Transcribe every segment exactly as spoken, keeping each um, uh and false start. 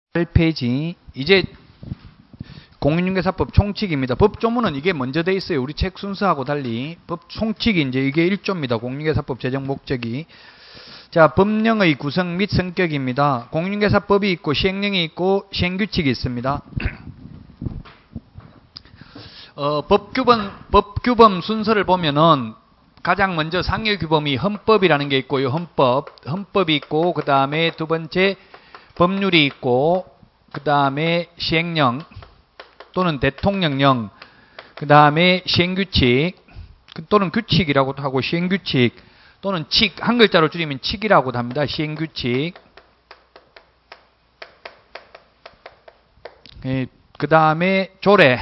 팔 페이지. 이제 공인중개사법 총칙입니다. 법조문은 이게 먼저 돼 있어요. 우리 책 순서하고 달리. 법 총칙이 이제 이게 일 조입니다. 공인중개사법 제정 목적이. 자, 법령의 구성 및 성격입니다. 공인중개사법이 있고 시행령이 있고 시행규칙이 있습니다. 어, 법규범, 법규범 순서를 보면은 가장 먼저 상위규범이 헌법이라는 게 있고요. 헌법. 헌법이 있고, 그 다음에 두 번째 법률이 있고, 그 다음에 시행령 또는 대통령령, 그 다음에 시행규칙 또는 규칙이라고도 하고 시행규칙 또는 칙, 한 글자로 줄이면 칙이라고도 합니다. 시행규칙. 그 다음에 조례,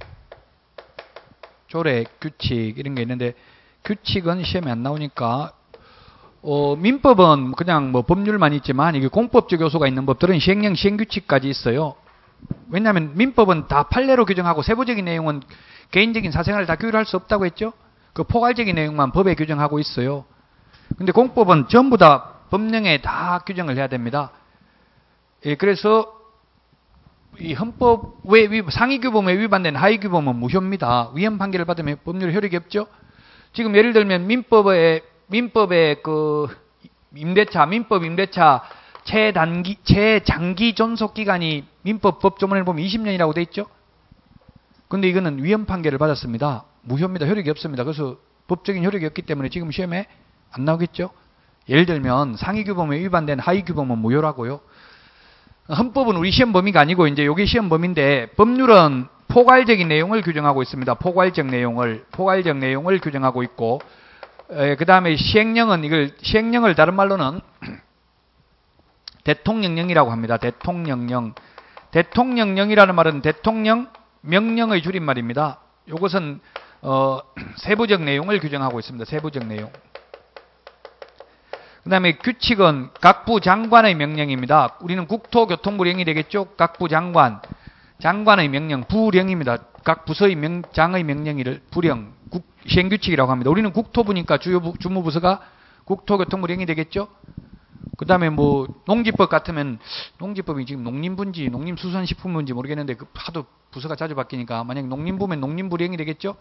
조례, 규칙 이런 게 있는데 규칙은 시험에 안 나오니까 어, 민법은 그냥 뭐 법률만 있지만 이게 공법적 요소가 있는 법들은 시행령, 시행규칙까지 있어요. 왜냐하면 민법은 다 판례로 규정하고 세부적인 내용은 개인적인 사생활을 다 규율할 수 없다고 했죠. 그 포괄적인 내용만 법에 규정하고 있어요. 근데 공법은 전부 다 법령에 다 규정을 해야 됩니다. 예, 그래서 이 헌법 외 상위 규범에 위반된 하위 규범은 무효입니다. 위헌 판결을 받으면 법률 효력이 없죠. 지금 예를 들면 민법에 민법의 그 임대차, 민법 임대차 최단기, 최장기 존속 기간이 민법 법조문에 보면 이십 년이라고 돼 있죠. 근데 이거는 위헌 판결을 받았습니다. 무효입니다. 효력이 없습니다. 그래서 법적인 효력이 없기 때문에 지금 시험에 안 나오겠죠. 예를 들면 상위 규범에 위반된 하위 규범은 무효라고요. 헌법은 우리 시험 범위가 아니고 이제 여기 시험 범위인데 법률은 포괄적인 내용을 규정하고 있습니다. 포괄적 내용을 포괄적 내용을 규정하고 있고, 그 다음에 시행령은 이걸 시행령을 다른 말로는 대통령령이라고 합니다. 대통령령. 대통령령이라는 말은 대통령 명령의 줄임말입니다. 이것은 어, 세부적 내용을 규정하고 있습니다. 세부적 내용. 그 다음에 규칙은 각부 장관의 명령입니다. 우리는 국토교통부령이 되겠죠. 각부 장관. 장관의 명령, 부령입니다. 각 부서의 명, 장의 명령을 부령, 국, 시행규칙이라고 합니다. 우리는 국토부니까 주요 주무부서가 국토교통부령이 되겠죠. 그 다음에 뭐 농지법 같으면 농지법이 지금 농림부인지 농림수산식품부인지 모르겠는데 그 하도 부서가 자주 바뀌니까 만약에 농림부면 농림부령이 되겠죠.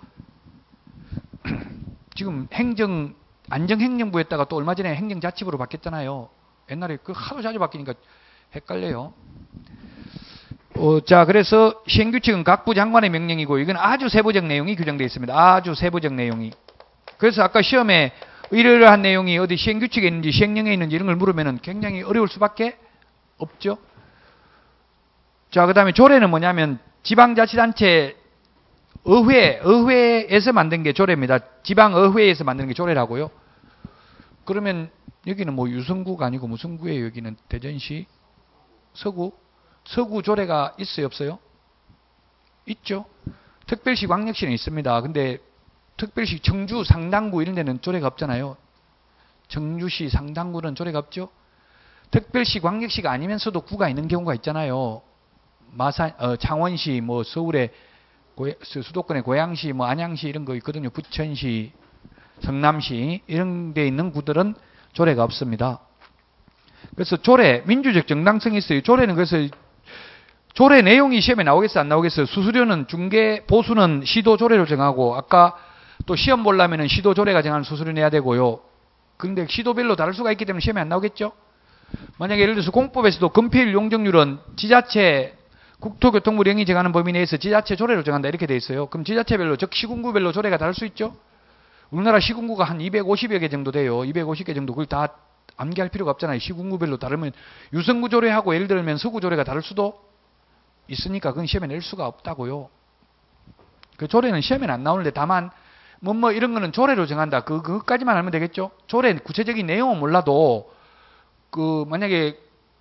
지금 행정 안정행정부였다가 또 얼마 전에 행정자치부로 바뀌었잖아요. 옛날에 그 하도 자주 바뀌니까 헷갈려요. 어, 자, 그래서 시행규칙은 각부 장관의 명령이고 이건 아주 세부적 내용이 규정되어 있습니다. 아주 세부적 내용이. 그래서 아까 시험에 이러한 내용이 어디 시행규칙에 있는지 시행령에 있는지 이런 걸 물으면 굉장히 어려울 수밖에 없죠. 자, 그 다음에 조례는 뭐냐면 지방자치단체 의회, 의회에서 만든 게 조례입니다. 지방의회에서 만든 게 조례라고요. 그러면 여기는 뭐 유성구가 아니고 무슨 구예요? 여기는 대전시, 서구? 서구 조례가 있어요? 없어요? 있죠. 특별시, 광역시는 있습니다. 근데 특별시, 청주, 상당구 이런 데는 조례가 없잖아요. 청주시, 상당구는 조례가 없죠. 특별시, 광역시가 아니면서도 구가 있는 경우가 있잖아요. 마산, 어, 창원시, 뭐 서울에 고해, 수도권의 고양시, 뭐 안양시 이런 거 있거든요. 부천시, 성남시 이런 데 있는 구들은 조례가 없습니다. 그래서 조례, 민주적 정당성이 있어요. 조례는 그래서 조례 내용이 시험에 나오겠어요? 안 나오겠어요? 수수료는 중개, 보수는 시도 조례로 정하고 아까 또 시험 보려면 시도 조례가 정한 수수료 내야 되고요. 그런데 시도별로 다를 수가 있기 때문에 시험에 안 나오겠죠? 만약에 예를 들어서 공법에서도 금폐율 용적률은 지자체 국토교통부령이 정하는 범위 내에서 지자체 조례로 정한다 이렇게 돼 있어요. 그럼 지자체별로 즉 시군구별로 조례가 다를 수 있죠. 우리나라 시군구가 한 이백오십여 개 정도 돼요. 이백오십 개 정도. 그걸 다 암기할 필요가 없잖아요. 시군구별로 다르면 유성구 조례하고 예를 들면 서구 조례가 다를 수도 있으니까 그건 시험에 낼 수가 없다고요. 그 조례는 시험에는 안 나오는데 다만 뭐 뭐 이런 거는 조례로 정한다. 그 그것까지만 알면 되겠죠. 조례 구체적인 내용은 몰라도 그 만약에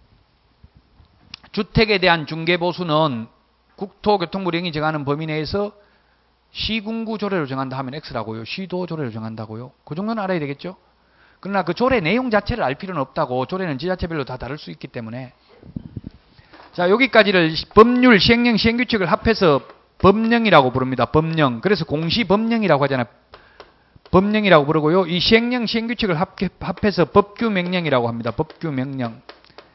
주택에 대한 중개보수는 국토교통부령이 정하는 범위 내에서 시군구 조례로 정한다 하면 X라고요. 시도 조례로 정한다고요. 그 정도는 알아야 되겠죠. 그러나 그 조례 내용 자체를 알 필요는 없다고. 조례는 지자체별로 다 다를 수 있기 때문에. 자, 여기까지를 법률, 시행령, 시행규칙을 합해서 법령이라고 부릅니다. 법령. 그래서 공시법령이라고 하잖아요. 법령이라고 부르고요. 이 시행령, 시행규칙을 합해서 법규명령이라고 합니다. 법규명령.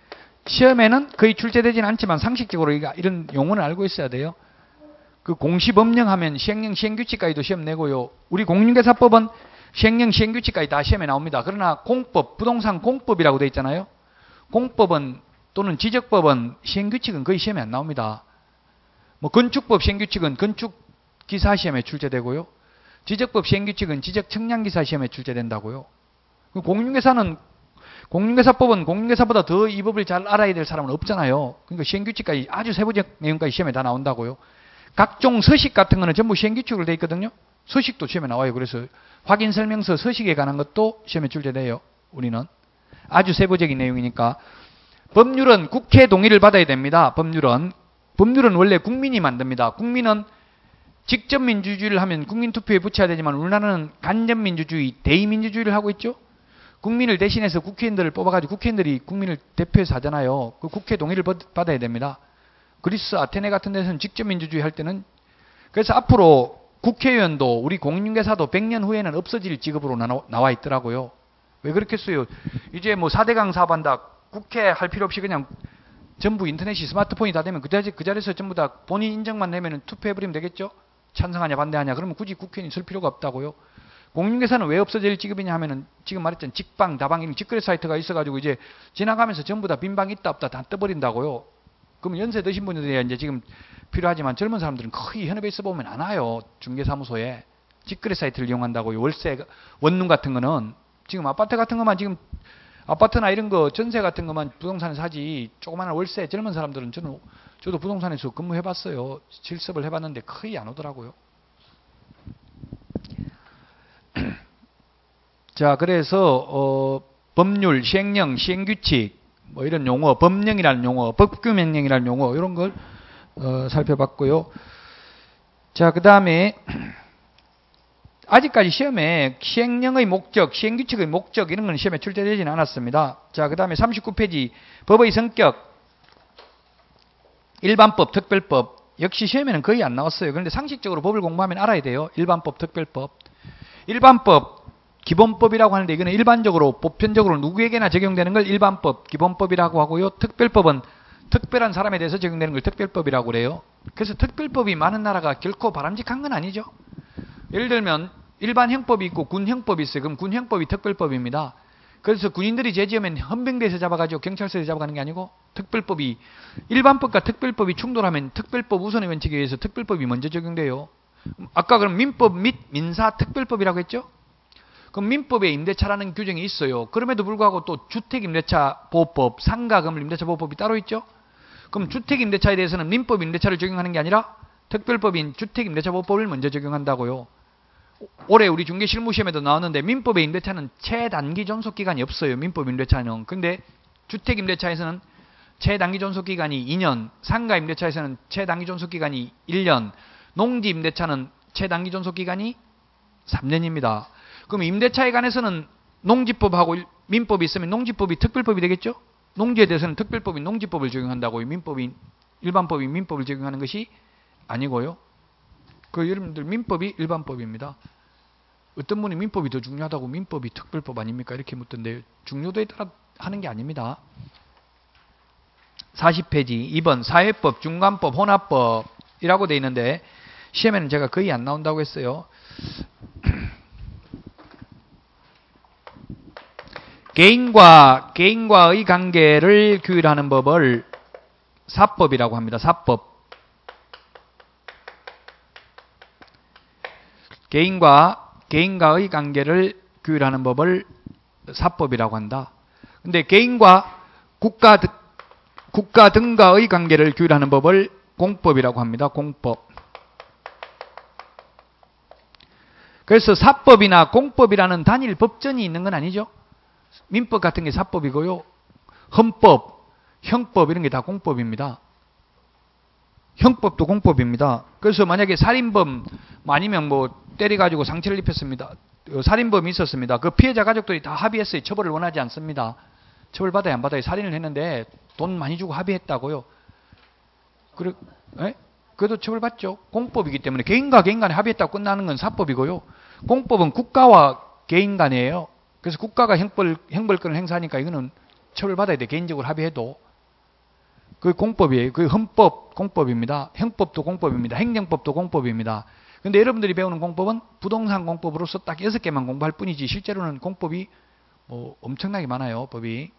시험에는 거의 출제되지는 않지만 상식적으로 이런 용어는 알고 있어야 돼요. 그 공시법령 하면 시행령 시행규칙까지도 시험 내고요. 우리 공인중개사법은 시행령 시행규칙까지 다 시험에 나옵니다. 그러나 공법, 부동산 공법이라고 되어 있잖아요. 공법은 또는 지적법은 시행규칙은 거의 시험에 안 나옵니다. 뭐 건축법 시행규칙은 건축기사 시험에 출제되고요. 지적법 시행규칙은 지적청량기사 시험에 출제된다고요. 공인중개사는 공인중개사법은 공인중개사보다 더 이 법을 잘 알아야 될 사람은 없잖아요. 그러니까 시행규칙까지 아주 세부적 내용까지 시험에 다 나온다고요. 각종 서식 같은 거는 전부 시행규칙으로 되어 있거든요. 서식도 시험에 나와요. 그래서 확인설명서 서식에 관한 것도 시험에 출제돼요. 우리는 아주 세부적인 내용이니까. 법률은 국회 동의를 받아야 됩니다. 법률은 법률은 원래 국민이 만듭니다. 국민은 직접 민주주의를 하면 국민투표에 붙여야 되지만 우리나라는 간접민주주의, 대의민주주의를 하고 있죠. 국민을 대신해서 국회의원들을 뽑아가지고 국회의원들이 국민을 대표해서 하잖아요. 그 국회 동의를 받아야 됩니다. 그리스, 아테네 같은 데서는 직접 민주주의 할 때는 그래서 앞으로 국회의원도 우리 공인중개사도 백 년 후에는 없어질 직업으로 나와 있더라고요. 왜 그렇겠어요? 이제 뭐 사 대강 사업한다. 국회 할 필요 없이 그냥 전부 인터넷이 스마트폰이 다 되면 그, 자리, 그 자리에서 전부 다 본인 인정만 내면 투표해버리면 되겠죠? 찬성하냐 반대하냐. 그러면 굳이 국회의원이 쓸 필요가 없다고요. 공인중개사는 왜 없어질 직업이냐 하면은 지금 말했잖아요. 직방, 다방 이런 직거래 사이트가 있어가지고 이제 지나가면서 전부 다 빈방 있다 없다 다 떠버린다고요. 그러면 연세 드신 분들이 이제 지금 필요하지만 젊은 사람들은 거의 현업에 있어 보면 안 와요. 중개사무소에. 직거래 사이트를 이용한다고요. 월세, 원룸 같은 거는. 지금 아파트 같은 것만 지금 아파트나 이런 거 전세 같은 것만 부동산에 사지 조그마한 월세 젊은 사람들은 저는 저도 부동산에서 근무해봤어요. 실습을 해봤는데 거의 안 오더라고요. 자, 그래서 어, 법률, 시행령, 시행규칙 뭐 이런 용어, 법령이라는 용어, 법규명령이라는 용어 이런 걸 어, 살펴봤고요. 자, 그 다음에 아직까지 시험에 시행령의 목적, 시행규칙의 목적 이런 건 시험에 출제되지는 않았습니다. 자, 그 다음에 삼십구 페이지 법의 성격, 일반법, 특별법 역시 시험에는 거의 안 나왔어요. 그런데 상식적으로 법을 공부하면 알아야 돼요. 일반법, 특별법. 일반법, 기본법이라고 하는데 이거는 일반적으로 보편적으로 누구에게나 적용되는 걸 일반법, 기본법이라고 하고요. 특별법은 특별한 사람에 대해서 적용되는 걸 특별법이라고 그래요. 그래서 특별법이 많은 나라가 결코 바람직한 건 아니죠. 예를 들면 일반 형법이 있고 군 형법이 있어요. 그럼 군 형법이 특별법입니다. 그래서 군인들이 죄지으면 헌병대에서 잡아가지고 경찰서에서 잡아가는 게 아니고 특별법이 일반법과 특별법이 충돌하면 특별법 우선의 원칙에 의해서 특별법이 먼저 적용돼요. 아까 그럼 민법 및 민사 특별법이라고 했죠? 그럼 민법에 임대차라는 규정이 있어요. 그럼에도 불구하고 또 주택임대차 보호법, 상가건물 임대차 보호법이 따로 있죠? 그럼 주택임대차에 대해서는 민법 임대차를 적용하는 게 아니라 특별법인 주택임대차 보호법을 먼저 적용한다고요. 올해 우리 중개실무시험에도 나왔는데 민법의 임대차는 최단기 존속기간이 없어요. 민법 임대차는. 근데 주택임대차에서는 최단기 존속기간이 이 년, 상가임대차에서는 최단기 존속기간이 일 년, 농지임대차는 최단기 존속기간이 삼 년입니다. 그럼 임대차에 관해서는 농지법하고 민법이 있으면 농지법이 특별법이 되겠죠? 농지에 대해서는 특별법인 농지법을 적용한다고요. 민법인 일반법인 민법을 적용하는 것이 아니고요. 그 여러분들 민법이 일반법입니다. 어떤 분이 민법이 더 중요하다고 민법이 특별법 아닙니까? 이렇게 묻던데 중요도에 따라 하는 게 아닙니다. 사십 페이지 이 번 사회법, 중간법, 혼합법이라고 되어 있는데 시험에는 제가 거의 안 나온다고 했어요. 개인과 개인과의 관계를 규율하는 법을 사법이라고 합니다. 사법. 개인과 개인과의 관계를 규율하는 법을 사법이라고 한다. 근데 개인과 국가, 국가 등과의 관계를 규율하는 법을 공법이라고 합니다. 공법. 그래서 사법이나 공법이라는 단일 법전이 있는 건 아니죠. 민법 같은 게 사법이고요. 헌법, 형법 이런 게 다 공법입니다. 형법도 공법입니다. 그래서 만약에 살인범 아니면 뭐 때려가지고 상처를 입혔습니다. 살인범이 있었습니다. 그 피해자 가족들이 다 합의했어요. 처벌을 원하지 않습니다. 처벌받아야 안 받아요. 살인을 했는데 돈 많이 주고 합의했다고요. 그래, 에? 그래도 처벌받죠. 공법이기 때문에 개인과 개인 간에 합의했다고 끝나는 건 사법이고요. 공법은 국가와 개인 간이에요. 그래서 국가가 형벌, 형벌권을 행사하니까 이거는 처벌받아야 돼. 개인적으로 합의해도. 그 공법이에요. 그 헌법 공법입니다. 형법도 공법입니다. 행정법도 공법입니다. 근데 여러분들이 배우는 공법은 부동산 공법으로서 딱 여섯 개만 공부할 뿐이지 실제로는 공법이 뭐 엄청나게 많아요. 법이.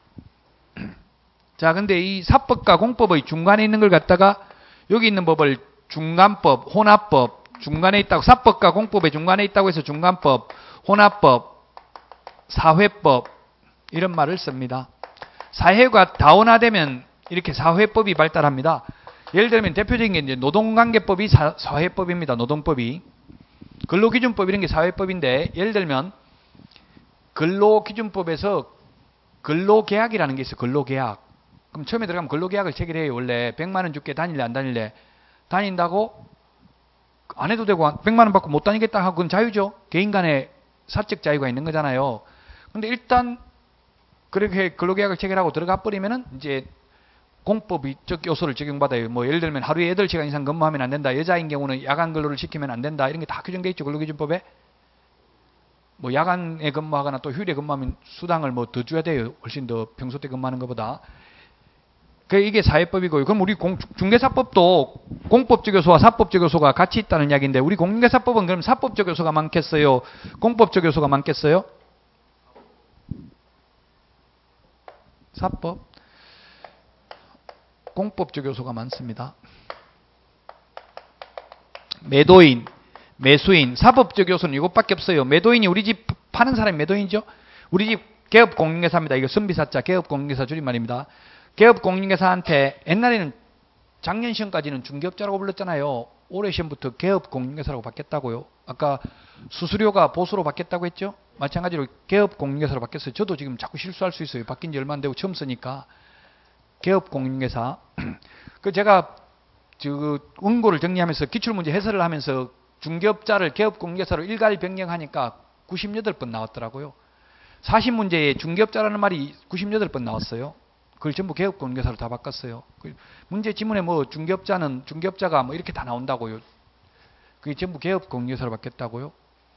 자, 근데 이 사법과 공법의 중간에 있는 걸 갖다가 여기 있는 법을 중간법, 혼합법, 중간에 있다고 사법과 공법의 중간에 있다고 해서 중간법, 혼합법, 사회법 이런 말을 씁니다. 사회가 다원화되면 이렇게 사회법이 발달합니다. 예를 들면 대표적인 게 이제 노동관계법이 사, 사회법입니다. 노동법이. 근로기준법 이런 게 사회법인데 예를 들면 근로기준법에서 근로계약이라는 게 있어요. 근로계약. 그럼 처음에 들어가면 근로계약을 체결해요. 원래 백만 원 줄게 다닐래 안 다닐래. 다닌다고 안 해도 되고 백만 원 받고 못 다니겠다 하고 그건 자유죠. 개인 간의 사적 자유가 있는 거잖아요. 근데 일단 그렇게 근로계약을 체결하고 들어가 버리면은 이제 공법적 요소를 적용받아요. 뭐 예를 들면 하루에 여덟 시간 이상 근무하면 안 된다. 여자인 경우는 야간 근로를 시키면 안 된다. 이런 게 다 규정되어 있죠. 근로기준법에. 뭐 야간에 근무하거나 또 휴일에 근무하면 수당을 뭐 더 줘야 돼요. 훨씬 더 평소 때 근무하는 것보다. 그 이게 사회법이고요. 그럼 우리 공, 중개사법도 공법적 요소와 사법적 요소가 같이 있다는 이야기인데 우리 공개사법은 그럼 사법적 요소가 많겠어요? 공법적 요소가 많겠어요? 사법? 공법적 요소가 많습니다. 매도인, 매수인, 사법적 요소는 이것밖에 없어요. 매도인이 우리 집 파는 사람이 매도인이죠. 우리 집 개업공인회사입니다. 이거 선비사자 개업공인회사 줄임말입니다. 개업공인회사한테 옛날에는 작년 시험까지는 중개업자라고 불렀잖아요. 올해 시험부터 개업공인회사라고 바뀌었다고요. 아까 수수료가 보수로 바뀌었다고 했죠. 마찬가지로 개업공인회사로 바뀌었어요. 저도 지금 자꾸 실수할 수 있어요. 바뀐 지 얼마 안 되고 처음 쓰니까. 개업공인회사. 그 제가 저 원고를 정리하면서 기출문제 해설을 하면서 중개업자를 개업공인회사로 일괄 변경하니까 구십팔 번 나왔더라고요. 사십 문제에 중개업자라는 말이 구십팔 번 나왔어요. 그걸 전부 개업공인회사로 다 바꿨어요. 문제 지문에 뭐 중개업자는 중개업자가 뭐 이렇게 다 나온다고요. 그게 전부 개업공인회사로 바뀌었다고요.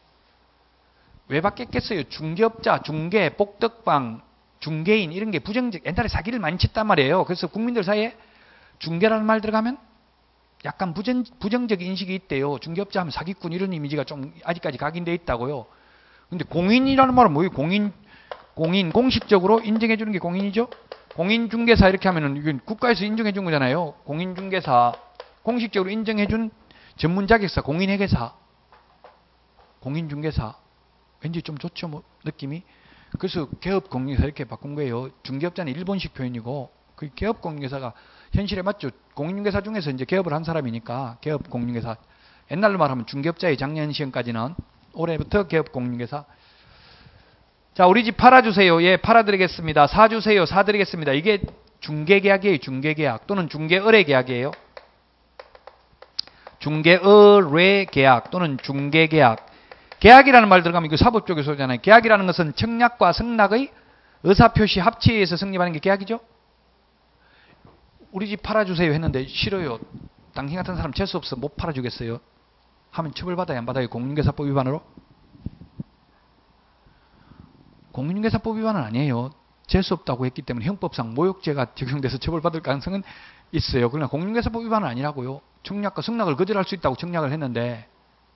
왜 바뀌었겠어요? 중개업자, 중개, 복덕방, 중개인 이런 게 부정적, 옛날에 사기를 많이 쳤단 말이에요. 그래서 국민들 사이에 중개라는 말 들어가면 약간 부정, 부정적 인식이 있대요. 중개업자 하면 사기꾼 이런 이미지가 좀 아직까지 각인되어 있다고요. 근데 공인이라는 말은 뭐예요? 공인, 공인, 공식적으로 인정해 주는 게 공인이죠? 공인중개사 이렇게 하면은 이건 국가에서 인정해 준 거잖아요. 공인중개사, 공식적으로 인정해 준 전문자격사, 공인회계사, 공인중개사. 왠지 좀 좋죠, 뭐, 느낌이. 그래서 개업공인회사 이렇게 바꾼 거예요. 중개업자는 일본식 표현이고, 그 개업공인회사가 현실에 맞죠. 공인중개사 중에서 이제 개업을 한 사람이니까, 개업공인회사. 옛날로 말하면 중개업자의 작년 시험까지는, 올해부터 개업공인회사. 자, 우리 집 팔아주세요. 예, 팔아드리겠습니다. 사주세요. 사드리겠습니다. 이게 중개계약이에요. 중개계약. 또는 중개의뢰계약이에요. 중개의뢰계약 또는 중개계약. 계약이라는 말 들어가면 이거 사법 쪽에서잖아요. 계약이라는 것은 청약과 승낙의 의사표시 합치에 의해서 성립하는 게 계약이죠. 우리 집 팔아주세요 했는데 싫어요. 당신 같은 사람 재수없어 못 팔아주겠어요. 하면 처벌받아야 안 받아요. 공인중개사법 위반으로. 공인중개사법 위반은 아니에요. 재수없다고 했기 때문에 형법상 모욕죄가 적용돼서 처벌받을 가능성은 있어요. 그러나 공인중개사법 위반은 아니라고요. 청약과 승낙을 거절할 수 있다고 청약을 했는데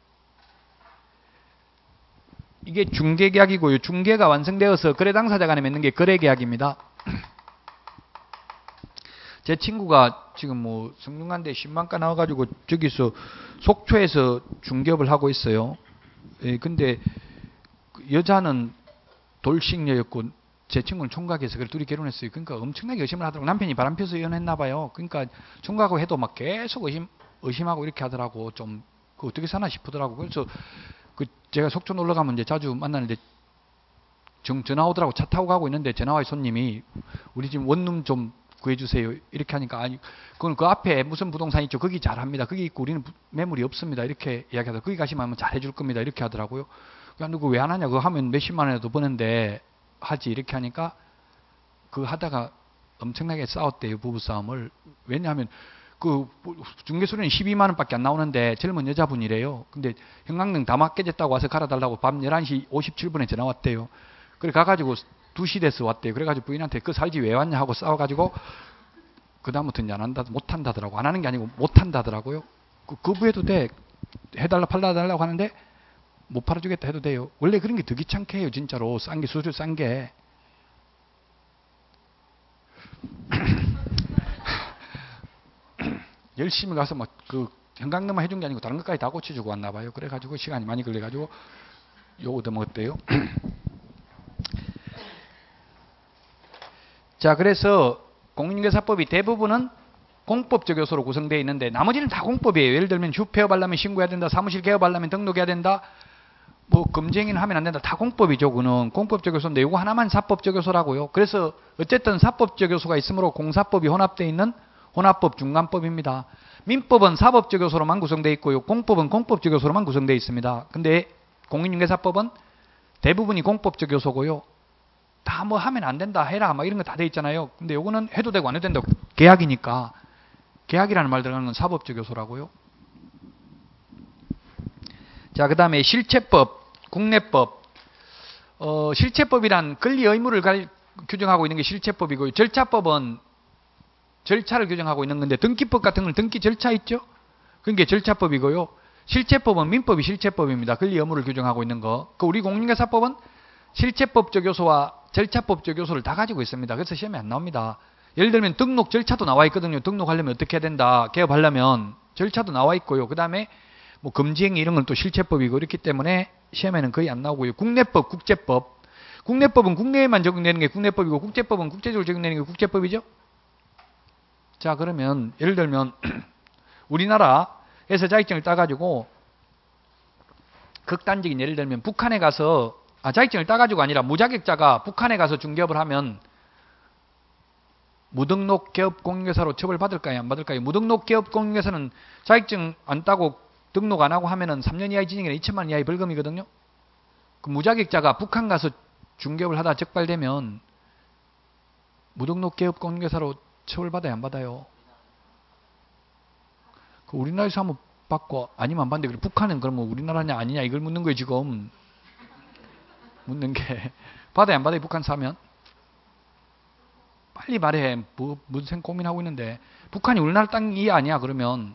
이게 중개계약이고요. 중개가 완성되어서 거래 당사자 간에 맺는 게 거래계약입니다. 제 친구가 지금 뭐 성균관대 신망과 나와가지고 저기서 속초에서 중개업을 하고 있어요. 예, 근데 여자는 돌싱녀였고 제 친구는 총각이어서 그래 둘이 결혼했어요. 그러니까 엄청나게 의심을 하더라고. 남편이 바람 펴서 이혼했나 봐요. 그러니까 총각하고 해도 막 계속 의심, 의심하고 이렇게 하더라고. 좀 그 어떻게 사나 싶더라고. 그래서 그 제가 속초 놀러 가면 이제 자주 만나는데 정, 전화 오더라고. 차 타고 가고 있는데 전화 와요. 손님이 우리 집 원룸 좀 구해주세요. 이렇게 하니까 아니 그건 그 앞에 무슨 부동산 있죠. 거기 잘합니다. 거기 있고 우리는 매물이 없습니다. 이렇게 이야기하더라고요. 거기 가시면 잘해줄 겁니다. 이렇게 하더라고요. 그냥 누구 왜 안 하냐. 그거 하면 몇십만 원이라도 버는데 하지. 이렇게 하니까 그 하다가 엄청나게 싸웠대요. 부부싸움을. 왜냐하면 그 중개소리는 십이만 원밖에 안 나오는데 젊은 여자분이래요. 근데 형광등 다 맞게졌다고 와서 갈아달라고 밤 열한 시 오십칠 분에 전화 왔대요. 그래 가가지고 두 시 돼서 왔대요. 그래가지고 부인한테 그 살지 왜 왔냐 하고 싸워가지고 그다음부터 이제 안 한다, 못 한다더라고. 안 하는 게 아니고 못 한다더라고요. 그, 거부해도 돼. 해달라, 팔아달라고 하는데 못 팔아주겠다 해도 돼요. 원래 그런 게 더 귀찮게 해요, 진짜로. 싼 게, 수수료 싼 게. 열심히 가서 막 그 형광등만 해준 게 아니고 다른 것까지 다 고쳐주고 왔나 봐요. 그래가지고 시간이 많이 걸려가지고 요거 얻어먹었대요. 자, 그래서 공인중개사법이 대부분은 공법적 요소로 구성되어 있는데 나머지는 다 공법이에요. 예를 들면 휴폐업하려면 신고해야 된다. 사무실 개업하려면 등록해야 된다. 뭐 금지행위는 하면 안 된다. 다 공법이죠. 그는 공법적 요소인데 이거 하나만 사법적 요소라고요. 그래서 어쨌든 사법적 요소가 있으므로 공사법이 혼합되어 있는 혼합법 중간법입니다. 민법은 사법적 요소로만 구성되어 있고요. 공법은 공법적 요소로만 구성되어 있습니다. 근데 공인중개사법은 대부분이 공법적 요소고요. 다 뭐 하면 안 된다, 해라, 막 이런 거 다 돼 있잖아요. 근데 요거는 해도 되고 안 해도 된다고. 계약이니까. 계약이라는 말 들어가는 건 사법적 요소라고요. 자, 그 다음에 실체법, 국내법. 어, 실체법이란 권리 의무를 갈, 규정하고 있는 게 실체법이고요. 절차법은 절차를 규정하고 있는 건데 등기법 같은 건 등기 절차 있죠? 그런 게 절차법이고요. 실체법은 민법이 실체법입니다. 권리 의무를 규정하고 있는 거. 그 우리 공인중개사법은 실체법적 요소와 절차법적 요소를 다 가지고 있습니다. 그래서 시험에 안 나옵니다. 예를 들면 등록 절차도 나와 있거든요. 등록하려면 어떻게 해야 된다. 개업하려면 절차도 나와 있고요. 그 다음에 뭐 금지행위 이런 건 또 실체법이고 이렇기 때문에 시험에는 거의 안 나오고요. 국내법, 국제법. 국내법은 국내에만 적용되는 게 국내법이고 국제법은 국제적으로 적용되는 게 국제법이죠. 자, 그러면 예를 들면 우리나라에서 자격증을 따가지고 극단적인 예를 들면 북한에 가서 아, 자격증을 따가지고 아니라 무자격자가 북한에 가서 중개업을 하면 무등록 개업 공인중개사로 처벌받을까요? 안 받을까요? 무등록 개업 공인중개사는 자격증 안 따고 등록 안 하고 하면은 삼 년 이하의 징역이나 이천만 원 이하의 벌금이거든요. 그 무자격자가 북한 가서 중개업을 하다 적발되면 무등록 개업 공인중개사로 처벌받아야 안 받아요? 그 우리나라에서 한번 받고 아니면 안 받는데 북한은 그러면 우리나라냐 아니냐 이걸 묻는 거예요 지금. 묻는 게 받아야 안 받아요 북한 사면? 빨리 말해. 뭐, 무슨 고민하고 있는데 북한이 우리나라 땅이 아니야 그러면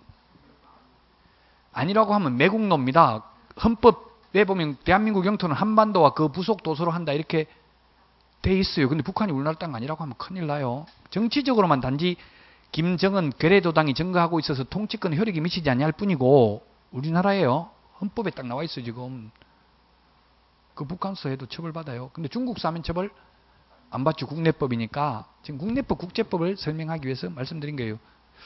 아니라고 하면 매국노입니다. 헌법에 보면 대한민국 영토는 한반도와 그 부속 도서로 한다 이렇게 돼 있어요. 근데 북한이 우리나라 땅 아니라고 하면 큰일 나요. 정치적으로만 단지 김정은 괴뢰도당이 증거하고 있어서 통치권 효력이 미치지 않냐 할 뿐이고 우리나라예요. 헌법에 딱 나와 있어요 지금. 그 북한서 해도 처벌받아요. 근데 중국서 하면 처벌 안 받죠. 국내법이니까. 지금 국내법, 국제법을 설명하기 위해서 말씀드린 거예요.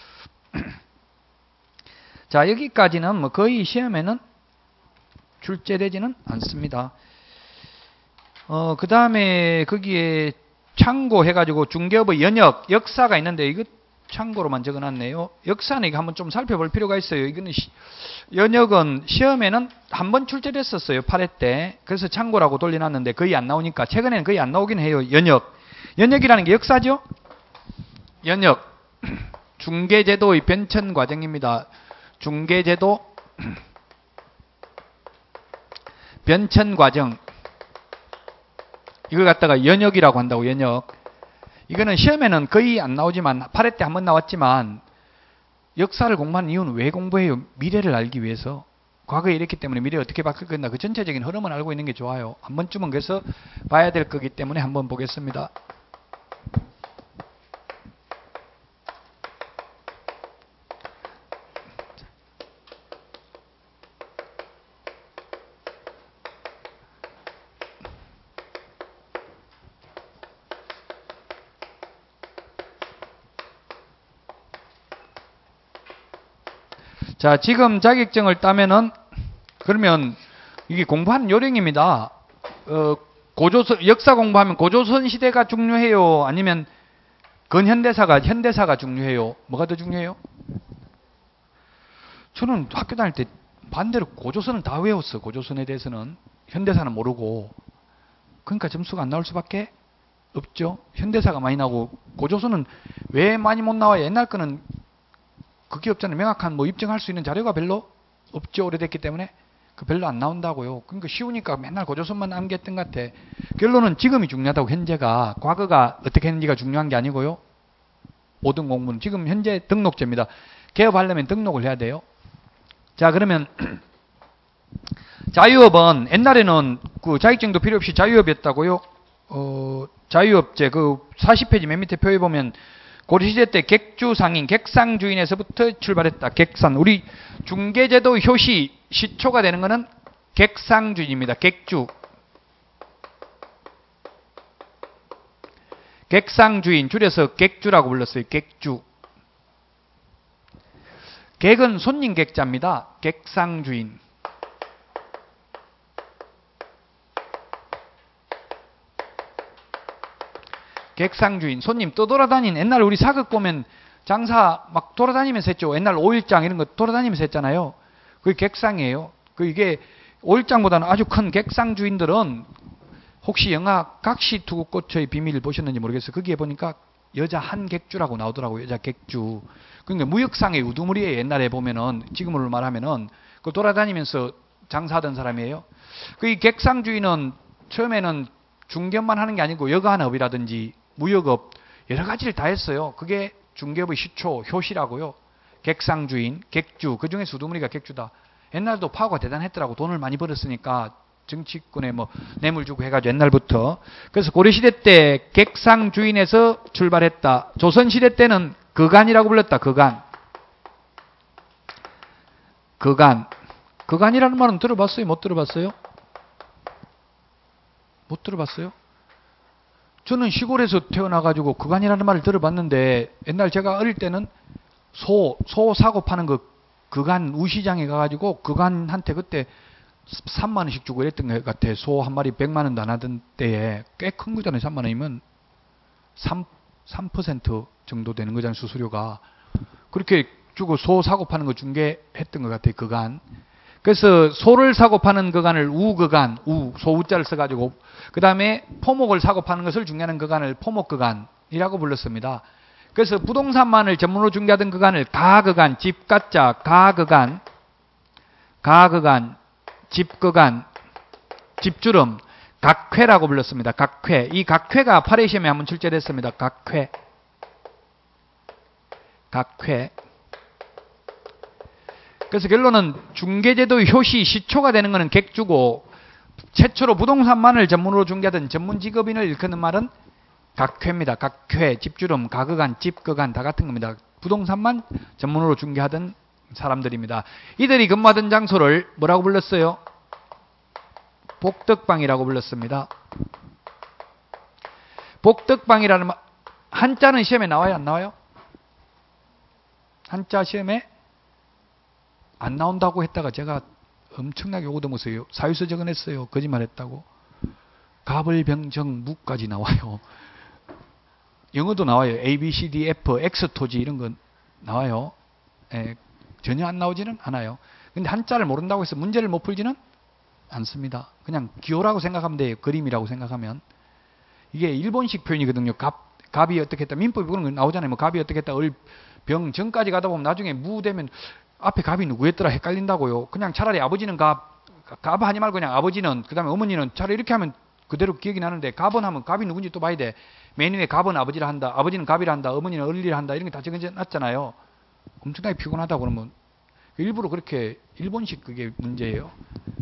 자, 여기까지는 뭐 거의 시험에는 출제되지는 않습니다. 어, 그 다음에 거기에 참고해가지고 중개업의 연역, 역사가 있는데 이거 참고로만 적어놨네요. 역사는 이거 한번 좀 살펴볼 필요가 있어요. 이거는 시, 연역은 시험에는 한 번 출제됐었어요. 팔 회 때. 그래서 참고라고 돌려놨는데 거의 안 나오니까 최근에는 거의 안 나오긴 해요. 연역. 연역이라는 게 역사죠? 연역. 중개제도의 변천 과정입니다. 중개제도 변천 과정. 이걸 갖다가 연역이라고 한다고, 연역. 이거는 시험에는 거의 안 나오지만 팔 회 때 한 번 나왔지만 역사를 공부하는 이유는 왜 공부해요? 미래를 알기 위해서. 과거에 이랬기 때문에 미래에 어떻게 바뀔 건가 그 전체적인 흐름을 알고 있는 게 좋아요. 한 번쯤은 그래서 봐야 될 거기 때문에 한번 보겠습니다. 자, 지금 자격증을 따면은 그러면 이게 공부하는 요령입니다. 어, 고조선 역사 공부하면 고조선 시대가 중요해요? 아니면 근현대사가 현대사가 중요해요? 뭐가 더 중요해요? 저는 학교 다닐 때 반대로 고조선은 다 외웠어. 고조선에 대해서는. 현대사는 모르고. 그러니까 점수가 안 나올 수밖에 없죠. 현대사가 많이 나오고 고조선은 왜 많이 못 나와요? 옛날 거는 그게 없잖아요. 명확한 뭐 입증할 수 있는 자료가 별로 없죠. 오래됐기 때문에. 그 별로 안 나온다고요. 그러니까 쉬우니까 맨날 고조선만 암기했던 것 같아. 결론은 지금이 중요하다고. 현재가. 과거가 어떻게 했는지가 중요한 게 아니고요. 오 등 공무원. 지금 현재 등록제입니다. 개업하려면 등록을 해야 돼요. 자, 그러면 자유업은 옛날에는 그 자격증도 필요 없이 자유업이었다고요. 어, 자유업제 그 사십 페이지 맨 밑에 표에 보면 고려시대 때 객주 상인, 객상주인에서부터 출발했다. 객산. 우리 중개제도 효시 시초가 되는 것은 객상주인입니다. 객주. 객상주인 줄여서 객주라고 불렀어요. 객주. 객은 손님 객자입니다. 객상주인. 객상주인. 손님 떠돌아다닌 옛날 우리 사극 보면 장사 막 돌아다니면서 했죠. 옛날 오일장 이런 거 돌아다니면서 했잖아요. 그게 객상이에요. 그 이게 오일장보다는 아주 큰 객상주인들은 혹시 영화 각시투구꽃의 비밀을 보셨는지 모르겠어요. 거기에 보니까 여자 한 객주라고 나오더라고요. 여자 객주. 그러니까 무역상의 우두머리에 옛날에 보면은 지금으로 말하면은 그 돌아다니면서 장사하던 사람이에요. 그 이 객상주인은 처음에는 중개업만 하는 게 아니고 여가업이라든지 무역업 여러 가지를 다 했어요. 그게 중개업의 시초 효시라고요. 객상주인, 객주. 그중에 우두머리가 객주다. 옛날도 파워가 대단했더라고. 돈을 많이 벌었으니까 정치권에 뭐 뇌물 주고 해가지고 옛날부터. 그래서 고려시대 때 객상주인에서 출발했다. 조선시대 때는 거간이라고 불렀다. 거간. 거간. 거간이라는 말은 들어봤어요? 못 들어봤어요? 못 들어봤어요? 저는 시골에서 태어나가지고 거간이라는 말을 들어봤는데 옛날 제가 어릴 때는 소, 소 사고 파는 그 거간 우시장에 가가지고 거간한테 그때 삼만 원씩 주고 이랬던 것 같아. 소 한 마리 백만 원도 안 하던 때에 꽤 큰 거잖아요. 삼만 원이면 삼, 삼 퍼센트 정도 되는 거잖아요. 수수료가. 그렇게 주고 소 사고 파는 거 중개했던 것 같아요. 거간. 그래서 소를 사고 파는 거간을 우거간, 우, 소우자를 써가지고 그 다음에 포목을 사고 파는 것을 중개하는 거간을 포목거간이라고 불렀습니다. 그래서 부동산만을 전문으로 중개하던 거간을 가거간, 집가짜, 가거간, 가거간, 집거간, 집주름, 각회라고 불렀습니다. 각회. 이 각회가 팔 회 시험에 한번 출제됐습니다. 각회. 각회. 그래서 결론은 중개제도 효시 시초가 되는 것은 객주고 최초로 부동산만을 전문으로 중개하던 전문직업인을 일컫는 말은 각회입니다. 각회, 집주름, 가거간, 집거간 다 같은 겁니다. 부동산만 전문으로 중개하던 사람들입니다. 이들이 근무하던 장소를 뭐라고 불렀어요? 복덕방이라고 불렀습니다. 복덕방이라는 말, 한자는 시험에 나와요? 안 나와요? 한자 시험에 안 나온다고 했다가 제가 엄청나게 오도먹었어요. 사유서 적어냈어요. 거짓말했다고. 가벌병정 무까지 나와요. 영어도 나와요. A, B, C, D, F, X토지 이런 건 나와요. 에, 전혀 안 나오지는 않아요. 근데 한자를 모른다고 해서 문제를 못 풀지는 않습니다. 그냥 기호라고 생각하면 돼요. 그림이라고 생각하면. 이게 일본식 표현이거든요. 갑, 갑이 어떻게 했다. 민법이 그런 거 나오잖아요. 뭐 갑이 어떻게 했다. 을, 병, 정까지 가다 보면 나중에 무 되면 앞에 갑이 누구였더라 헷갈린다고요. 그냥 차라리 아버지는 갑, 갑 하지 말고 그냥 아버지는, 그 다음에 어머니는 차라리 이렇게 하면 그대로 기억이 나는데 갑은 하면 갑이 누군지 또 봐야 돼. 맨 위에 갑은 아버지라 한다. 아버지는 갑이라 한다. 어머니는 을리라 한다. 이런 게 다 적어놨잖아요. 엄청나게 피곤하다 그러면 일부러 그렇게 일본식 그게 문제예요.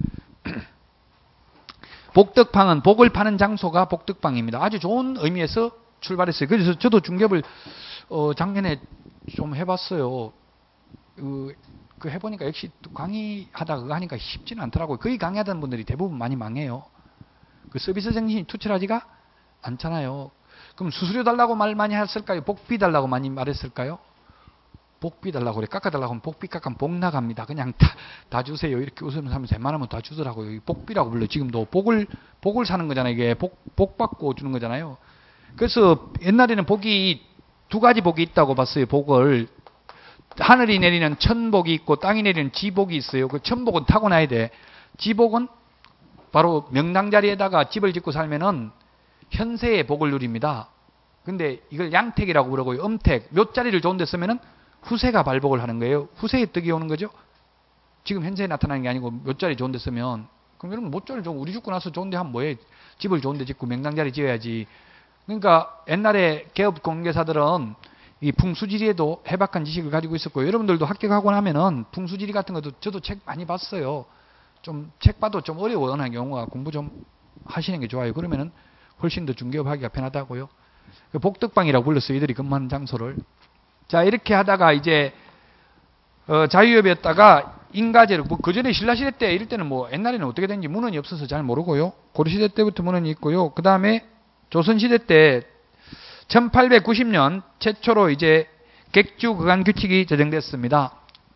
복덕방은 복을 파는 장소가 복덕방입니다. 아주 좋은 의미에서 출발했어요. 그래서 저도 중개업을 어, 작년에 좀 해봤어요. 그, 그 해보니까 역시 강의하다 그거 하니까 쉽지는 않더라고요. 거의 강의하던 분들이 대부분 많이 망해요. 그 서비스 정신이 투철하지가 않잖아요. 그럼 수수료 달라고 말 많이 했을까요? 복비 달라고 많이 말했을까요? 복비 달라고 그래. 깎아달라고 하면 복비 깎으면 복 나갑니다. 그냥 다, 다 주세요. 이렇게 웃으면서 하면서 웬만하면 다 주더라고요. 복비라고 불러요. 지금도 복을, 복을 사는 거잖아요. 이게 복, 복 받고 주는 거잖아요. 그래서 옛날에는 복이 두 가지 복이 있다고 봤어요. 복을. 하늘이 내리는 천복이 있고 땅이 내리는 지복이 있어요. 그 천복은 타고나야 돼. 지복은 바로 명당 자리에다가 집을 짓고 살면은 현세의 복을 누립니다. 근데 이걸 양택이라고 부르고요. 음택, 묘 자리를 좋은 데 쓰면은 후세가 발복을 하는 거예요. 후세의 덕이 오는 거죠. 지금 현세에 나타나는 게 아니고 묘 자리 좋은 데 쓰면. 그럼 여러분 묘 자리 좀 우리 죽고 나서 좋은 데 하면 뭐해? 집을 좋은 데 짓고 명당 자리 지어야지. 그러니까 옛날에 개업 공개사들은 이 풍수지리에도 해박한 지식을 가지고 있었고, 여러분들도 합격하고 나면은 풍수지리 같은 것도 저도 책 많이 봤어요. 좀 책 봐도 좀 어려워하는 경우가 공부 좀 하시는 게 좋아요. 그러면은 훨씬 더 중개업하기가 편하다고요. 복덕방이라고 불렀어요. 이들이 근무하는 장소를. 자, 이렇게 하다가 이제 어, 자유업이었다가 인가제로, 뭐 그전에 신라시대 때 이럴 때는 뭐 옛날에는 어떻게 됐는지 문헌이 없어서 잘 모르고요. 고려시대 때부터 문헌이 있고요. 그 다음에 조선시대 때 천팔백구십 년 최초로 이제 객주 그간 규칙이 제정됐습니다.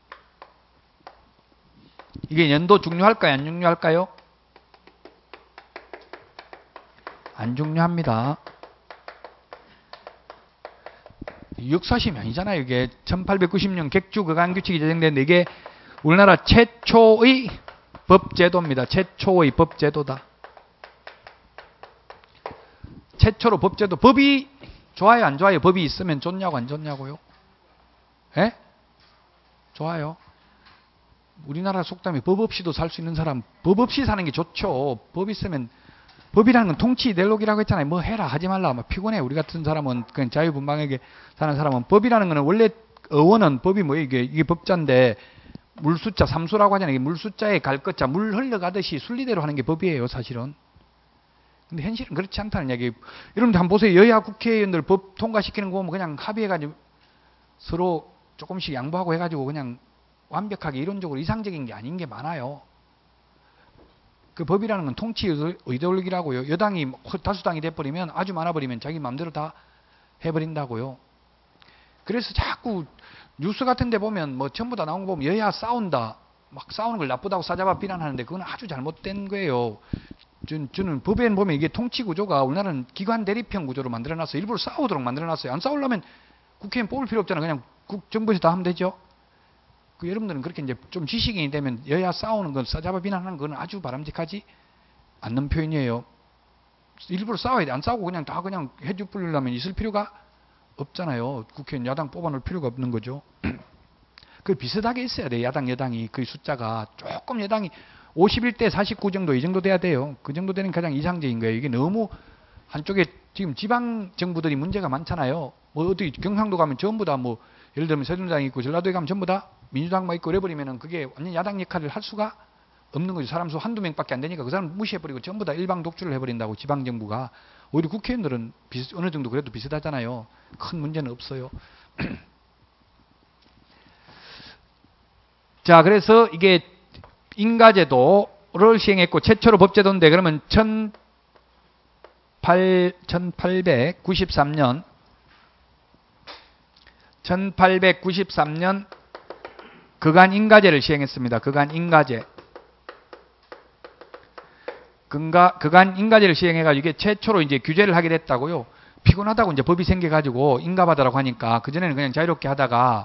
이게 연도 중요할까요? 안 중요할까요? 안 중요합니다. 역사심이 아니잖아요. 이게 천팔백구십 년 객주 그간 규칙이 제정됐는데 이게 우리나라 최초의 법제도입니다. 최초의 법제도다. 최초로 법제도. 법이 좋아요, 안 좋아요? 법이 있으면 좋냐고, 안 좋냐고요? 예? 좋아요. 우리나라 속담에 법 없이도 살 수 있는 사람, 법 없이 사는 게 좋죠. 법 있으면, 법이라는 건 통치 대록이라고 했잖아요. 뭐 해라, 하지 말라. 막 피곤해. 우리 같은 사람은, 그냥 자유분방하게 사는 사람은, 법이라는 거는 원래 어원은 법이 뭐예요? 이게, 이게 법자인데, 물숫자, 삼수라고 하잖아요. 물숫자에 갈 것자, 물 흘러가듯이 순리대로 하는 게 법이에요, 사실은. 근데 현실은 그렇지 않다는 이야기. 여러분들 한번 보세요. 여야 국회의원들 법 통과시키는 거 보면 그냥 합의해가지고 서로 조금씩 양보하고 해가지고 그냥 완벽하게 이론적으로 이상적인 게 아닌 게 많아요. 그 법이라는 건 통치 의데올로기라고요. 여당이 다수당이 돼버리면, 아주 많아버리면 자기 마음대로 다 해버린다고요. 그래서 자꾸 뉴스 같은 데 보면 뭐 전부 다 나온 거 보면 여야 싸운다. 막 싸우는 걸 나쁘다고 싸잡아 비난하는데 그건 아주 잘못된 거예요. 저는, 저는 법에 보면 이게 통치 구조가 우리나라는 기관 대립형 구조로 만들어놨어요. 일부러 싸우도록 만들어놨어요. 안 싸우려면 국회의원 뽑을 필요 없잖아요. 그냥 국, 정부에서 다 하면 되죠. 그 여러분들은 그렇게 이제 좀 지식인이 되면 여야 싸우는 건 싸잡아 비난하는 건 아주 바람직하지 않는 표현이에요. 일부러 싸워야 돼. 안 싸우고 그냥 다 그냥 해주 뿌리려면 있을 필요가 없잖아요. 국회의원 야당 뽑아놓을 필요가 없는 거죠. 그 비슷하게 있어야 돼요. 야당 여당이 그 숫자가 조금 여당이 오십일 대 사십구 정도 이 정도 돼야 돼요. 그 정도 되는 가장 이상적인 거예요. 이게 너무 한쪽에 지금 지방 정부들이 문제가 많잖아요. 뭐 어디 경상도 가면 전부 다 뭐 예를 들면 새누리당이 있고 전라도에 가면 전부 다 민주당만 있고 이래버리면은 그게 완전 야당 역할을 할 수가 없는 거죠. 사람 수 한두 명밖에 안 되니까 그 사람 무시해버리고 전부 다 일방 독주를 해버린다고 지방 정부가. 오히려 국회의원들은 비슷, 어느 정도 그래도 비슷하잖아요. 큰 문제는 없어요. 자, 그래서 이게 인가제도를 시행했고 최초로 법제도인데 그러면 천팔백구십삼 년 천팔백구십삼 년 그간 인가제를 시행했습니다. 그간 인가제. 그간, 그간 인가제를 시행해가지고 이게 최초로 이제 규제를 하게 됐다고요. 피곤하다고 이제 법이 생겨가지고 인가받으라고 하니까 그전에는 그냥 자유롭게 하다가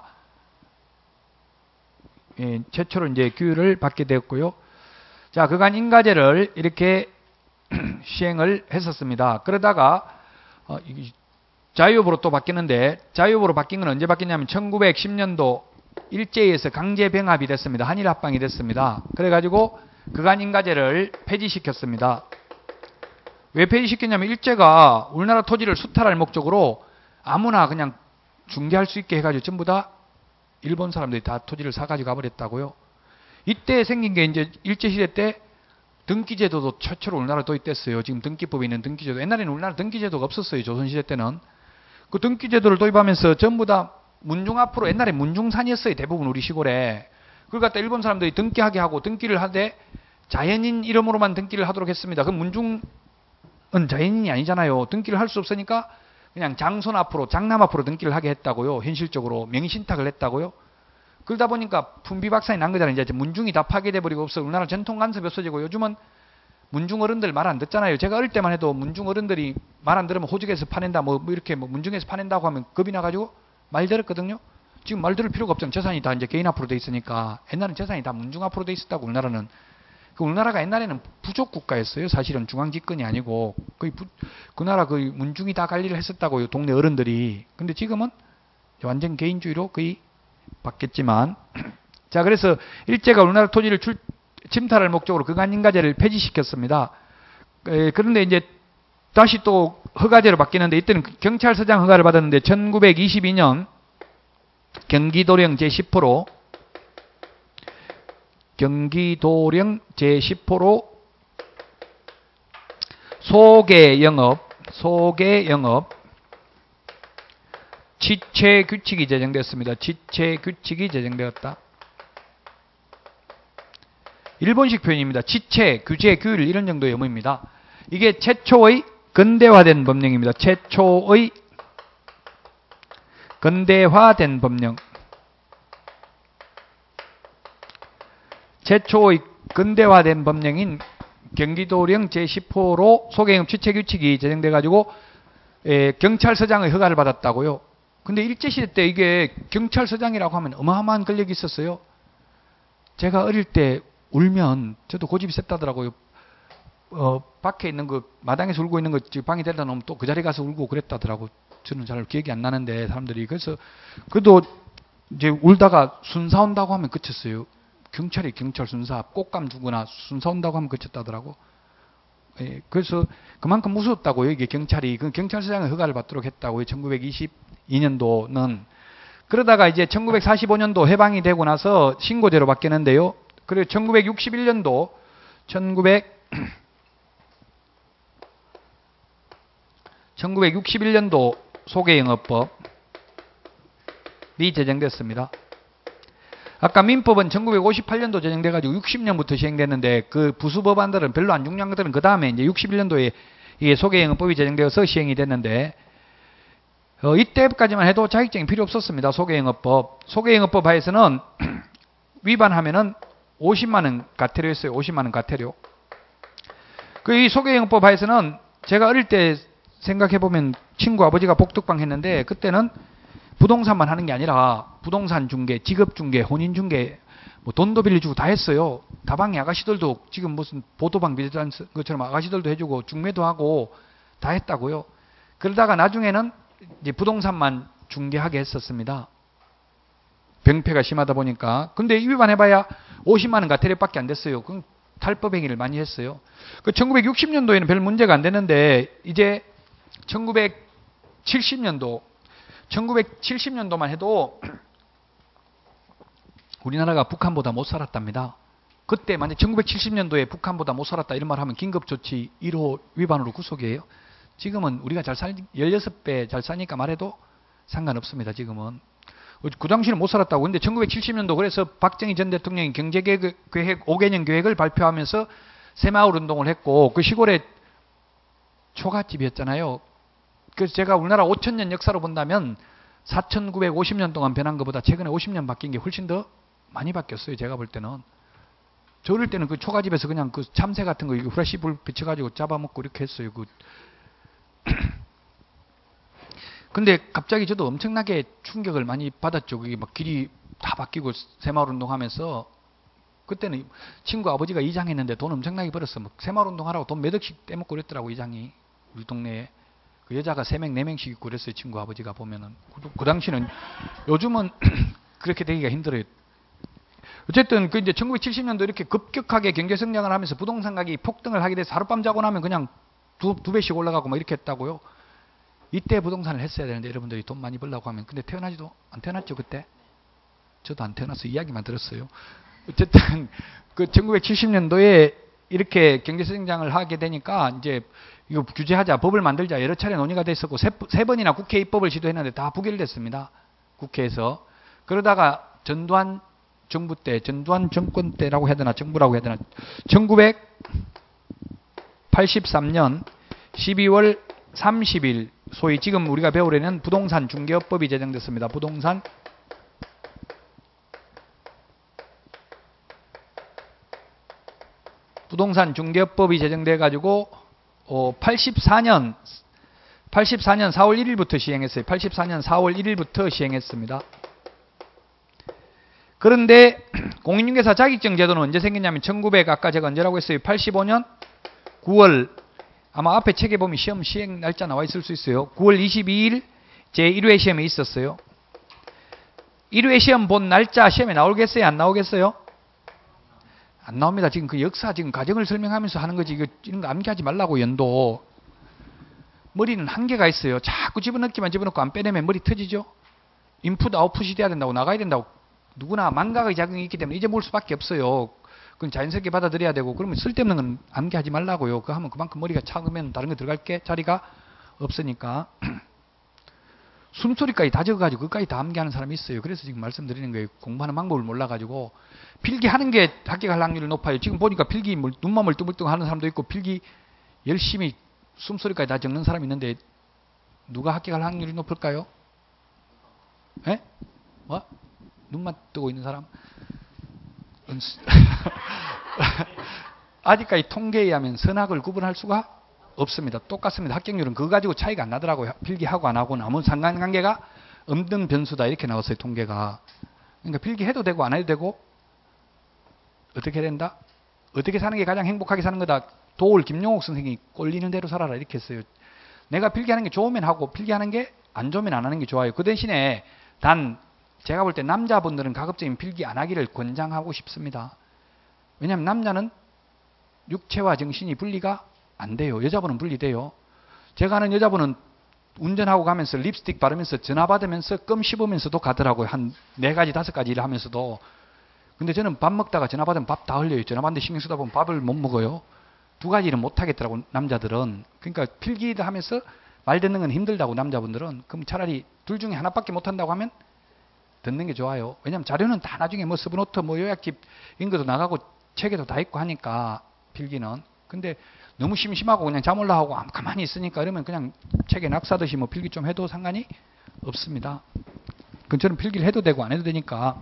예, 최초로 이제 규율을 받게 되었고요. 자, 그간 인가제를 이렇게 시행을 했었습니다. 그러다가 어, 자유업으로 또 바뀌는데 자유업으로 바뀐 건 언제 바뀌냐면 천구백십 년도 일제에서 강제 병합이 됐습니다. 한일 합방이 됐습니다. 그래가지고 그간 인가제를 폐지시켰습니다. 왜 폐지시켰냐면 일제가 우리나라 토지를 수탈할 목적으로 아무나 그냥 중개할 수 있게 해가지고 전부 다 일본 사람들이 다 토지를 사가지고 가버렸다고요. 이때 생긴 게 이제 일제시대 때 등기제도도 최초로 우리나라 도입됐어요. 지금 등기법에 있는 등기제도. 옛날에는 우리나라 등기제도가 없었어요. 조선시대 때는. 그 등기제도를 도입하면서 전부 다 문중 앞으로, 옛날에 문중산이었어요. 대부분 우리 시골에. 그걸 갖다 일본 사람들이 등기하게 하고 등기를 하되 자연인 이름으로만 등기를 하도록 했습니다. 그럼 문중은 자연인이 아니잖아요. 등기를 할 수 없으니까 그냥 장손 앞으로, 장남 앞으로 등기를 하게 했다고요. 현실적으로 명의신탁을 했다고요. 그러다 보니까 분비박산이 난 거잖아요. 이제 문중이 다 파괴돼 버리고 없어. 우리나라 전통 간섭이 없어지고 요즘은 문중 어른들 말 안 듣잖아요. 제가 어릴 때만 해도 문중 어른들이 말 안 들으면 호적에서 파낸다, 뭐, 뭐 이렇게 뭐 문중에서 파낸다고 하면 겁이 나가지고 말 들었거든요. 지금 말 들을 필요가 없잖아요. 재산이 다 이제 개인 앞으로 돼 있으니까. 옛날엔 재산이 다 문중 앞으로 돼 있었다고 우리나라는. 그 우리나라가 옛날에는 부족 국가였어요. 사실은 중앙 집권이 아니고 거의 부, 그 나라 거의 문중이 다 관리를 했었다고요. 동네 어른들이. 근데 지금은 완전 개인주의로 거의 바뀌었지만 자, 그래서 일제가 우리나라 토지를 출, 침탈할 목적으로 그간 인가제를 폐지시켰습니다. 에, 그런데 이제 다시 또 허가제로 바뀌는데 이때는 경찰서장 허가를 받았는데 천구백이십이 년 경기도령 제십 호로 경기도령 제십 호로 소개영업 소개영업 지체규칙이 제정됐습니다. 지체규칙이 제정되었다. 일본식 표현입니다. 지체, 규제, 규율 이런 정도의 의무입니다. 이게 최초의 근대화된 법령입니다. 최초의 근대화된 법령. 최초의 근대화된 법령인 경기도령 제십 호로 소개영업 지체규칙이 제정돼가지고 경찰서장의 허가를 받았다고요. 근데 일제시대 때 이게 경찰서장이라고 하면 어마어마한 권력이 있었어요. 제가 어릴 때 울면 저도 고집이 셌다더라고요. 어, 밖에 있는 그 마당에서 울고 있는 거 방에 데려다 놓으면 또 그 자리에 가서 울고 그랬다더라고. 저는 잘 기억이 안 나는데 사람들이. 그래서 그래도 이제 울다가 순사 온다고 하면 그쳤어요. 경찰이 경찰 순사 꽃감 주거나 순사 온다고 하면 그쳤다더라고. 예, 그래서 그만큼 무서웠다고요. 이게 경찰이 그 경찰서장의 허가를 받도록 했다고요. 천구백이십이 년도는. 그러다가 이제 천구백사십오 년도 해방이 되고 나서 신고제로 바뀌었는데요. 그리고 천구백육십일 년도 천구백육십일 년도 소개영업법이 제정됐습니다. 아까 민법은 천구백오십팔 년도 제정돼가지고 육십 년부터 시행됐는데 그 부수법안들은 별로 안 중요한 것들은 그 다음에 이제 육십일 년도에 이게 소개영업법이 제정되어서 시행이 됐는데 어, 이때까지만 해도 자격증이 필요 없었습니다. 소개영업법. 소개영업법 하에서는 위반하면은 오십만 원 과태료였어요. 오십만 원 과태료. 그 이 소개영업법 하에서는 제가 어릴 때 생각해보면 친구 아버지가 복덕방 했는데 그때는 부동산만 하는 게 아니라 부동산 중개, 직업 중개, 혼인 중개, 뭐 돈도 빌려주고 다 했어요. 다방의 아가씨들도 지금 무슨 보도방 비슷한 것처럼 아가씨들도 해주고 중매도 하고 다 했다고요. 그러다가 나중에는 이제 부동산만 중개하게 했었습니다. 병폐가 심하다 보니까. 근데 위반해봐야 오십만 원 과태료밖에 안 됐어요. 그럼 탈법 행위를 많이 했어요. 그 천구백육십 년도에는 별 문제가 안 됐는데 이제 천구백칠십 년도 천구백칠십 년도만 해도 우리나라가 북한보다 못 살았답니다. 그때 만약 천구백칠십 년도에 북한보다 못 살았다 이런 말 하면 긴급조치 일 호 위반으로 구속이에요. 지금은 우리가 잘 살, 십육 배 잘 사니까 말해도 상관없습니다. 지금은. 그 당시는 못 살았다고. 근데 천구백칠십 년도 그래서 박정희 전 대통령이 경제계획 오 개년 계획을 발표하면서 새마을 운동을 했고 그 시골에 초가집이었잖아요. 그래서 제가 우리나라 오천 년 역사로 본다면 사천구백오십 년 동안 변한 것보다 최근에 오십 년 바뀐 게 훨씬 더 많이 바뀌었어요. 제가 볼 때는. 저 어릴 때는 그 초가집에서 그냥 그 참새 같은 거 후레쉬 불 비춰가지고 잡아먹고 이렇게 했어요. 그 근데 갑자기 저도 엄청나게 충격을 많이 받았죠. 그게 막 길이 다 바뀌고 새마을 운동하면서 그때는 친구 아버지가 이장했는데 돈 엄청나게 벌었어. 막 새마을 운동하라고 돈 몇 억씩 떼먹고 그랬더라고 이장이 우리 동네에. 그 여자가 세 명, 네 명씩 있고 그랬어요. 친구 아버지가 보면은. 그, 그 당시는 요즘은 그렇게 되기가 힘들어요. 어쨌든 그 이제 천구백칠십 년도 이렇게 급격하게 경제 성장을 하면서 부동산 가격이 폭등을 하게 돼서 하룻밤 자고 나면 그냥 두, 두 배씩 올라가고 막 이렇게 했다고요. 이때 부동산을 했어야 되는데 여러분들이 돈 많이 벌려고 하면. 근데 태어나지도 안 태어났죠 그때? 저도 안 태어나서 이야기만 들었어요. 어쨌든 그 천구백칠십 년도에 이렇게 경제 성장을 하게 되니까 이제 이거 규제하자, 법을 만들자 여러 차례 논의가 됐었고 세, 세 번이나 국회 입법을 시도했는데 다 부결됐습니다. 국회에서. 그러다가 전두환 정부 때, 전두환 정권 때라고 해야 되나 정부라고 해야 되나 천구백팔십삼 년 십이월 삼십일 소위 지금 우리가 배우려는 부동산 중개업법이 제정됐습니다. 부동산 부동산 중개업법이 제정돼 가지고 어, 팔십사 년 팔십사 년 사월 일일부터 시행했어요. 팔십사 년 사월 일일부터 시행했습니다. 그런데 공인중개사 자격증 제도는 언제 생겼냐면 천구백 아까 제가 언제라고 했어요? 팔십오 년 구월 아마 앞에 책에 보면 시험 시행 날짜 나와 있을 수 있어요. 구월 이십이일 제일 회 시험에 있었어요. 일 회 시험 본 날짜 시험에 나오겠어요? 안 나오겠어요? 안 나옵니다. 지금 그 역사 지금 과정을 설명하면서 하는 거지. 이거 이런 거 암기하지 말라고 연도. 머리는 한계가 있어요. 자꾸 집어넣기만 집어넣고 안 빼내면 머리 터지죠. 인풋 아웃풋이 돼야 된다고, 나가야 된다고. 누구나 망각의 작용이 있기 때문에 잊어먹을 수밖에 없어요. 그건 자연스럽게 받아들여야 되고, 그러면 쓸데없는 건 암기하지 말라고요. 그거 하면 그만큼 머리가 차면 다른 거 들어갈 게 자리가 없으니까. 숨소리까지 다 적어가지고 그까지 다 암기하는 사람이 있어요. 그래서 지금 말씀드리는 거예요. 공부하는 방법을 몰라가지고. 필기하는 게 합격할 확률이 높아요. 지금 보니까 필기 눈만 멀뚱멀뚱 하는 사람도 있고, 필기 열심히 숨소리까지 다 적는 사람이 있는데 누가 합격할 확률이 높을까요? 예? 뭐? 눈만 뜨고 있는 사람? 아직까지 통계에 의하면 선악을 구분할 수가 없습니다. 똑같습니다. 합격률은 그거 가지고 차이가 안 나더라고요. 필기하고 안 하고는 아무 상관관계가 없는 변수다 이렇게 나왔어요. 통계가. 그러니까 필기해도 되고 안 해도 되고 어떻게 된다? 어떻게 사는 게 가장 행복하게 사는 거다. 도올 김용옥 선생이 꼴리는 대로 살아라 이렇게 했어요. 내가 필기하는 게 좋으면 하고 필기하는 게 안 좋으면 안 하는 게 좋아요. 그 대신에 단 제가 볼 때 남자분들은 가급적이면 필기 안 하기를 권장하고 싶습니다. 왜냐하면 남자는 육체와 정신이 분리가 안 돼요. 여자분은 분리돼요. 제가 아는 여자분은 운전하고 가면서 립스틱 바르면서 전화 받으면서 껌 씹으면서도 가더라고요. 한 네 가지 다섯 가지 일을 하면서도. 근데 저는 밥 먹다가 전화 받으면 밥 다 흘려요. 전화 받는데 신경 쓰다 보면 밥을 못 먹어요. 두 가지 일은 못 하겠더라고 남자들은. 그러니까 필기도 하면서 말 듣는 건 힘들다고 남자분들은. 그럼 차라리 둘 중에 하나밖에 못 한다고 하면 듣는 게 좋아요. 왜냐하면 자료는 다 나중에 뭐 서브노트 뭐 요약집 이런 것도 나가고 책에도 다 있고 하니까 필기는. 근데 너무 심심하고 그냥 잠 올라 하고 가만히 있으니까 그러면 그냥 책에 낙사듯이 뭐 필기 좀 해도 상관이 없습니다. 그건 저는 필기를 해도 되고 안 해도 되니까.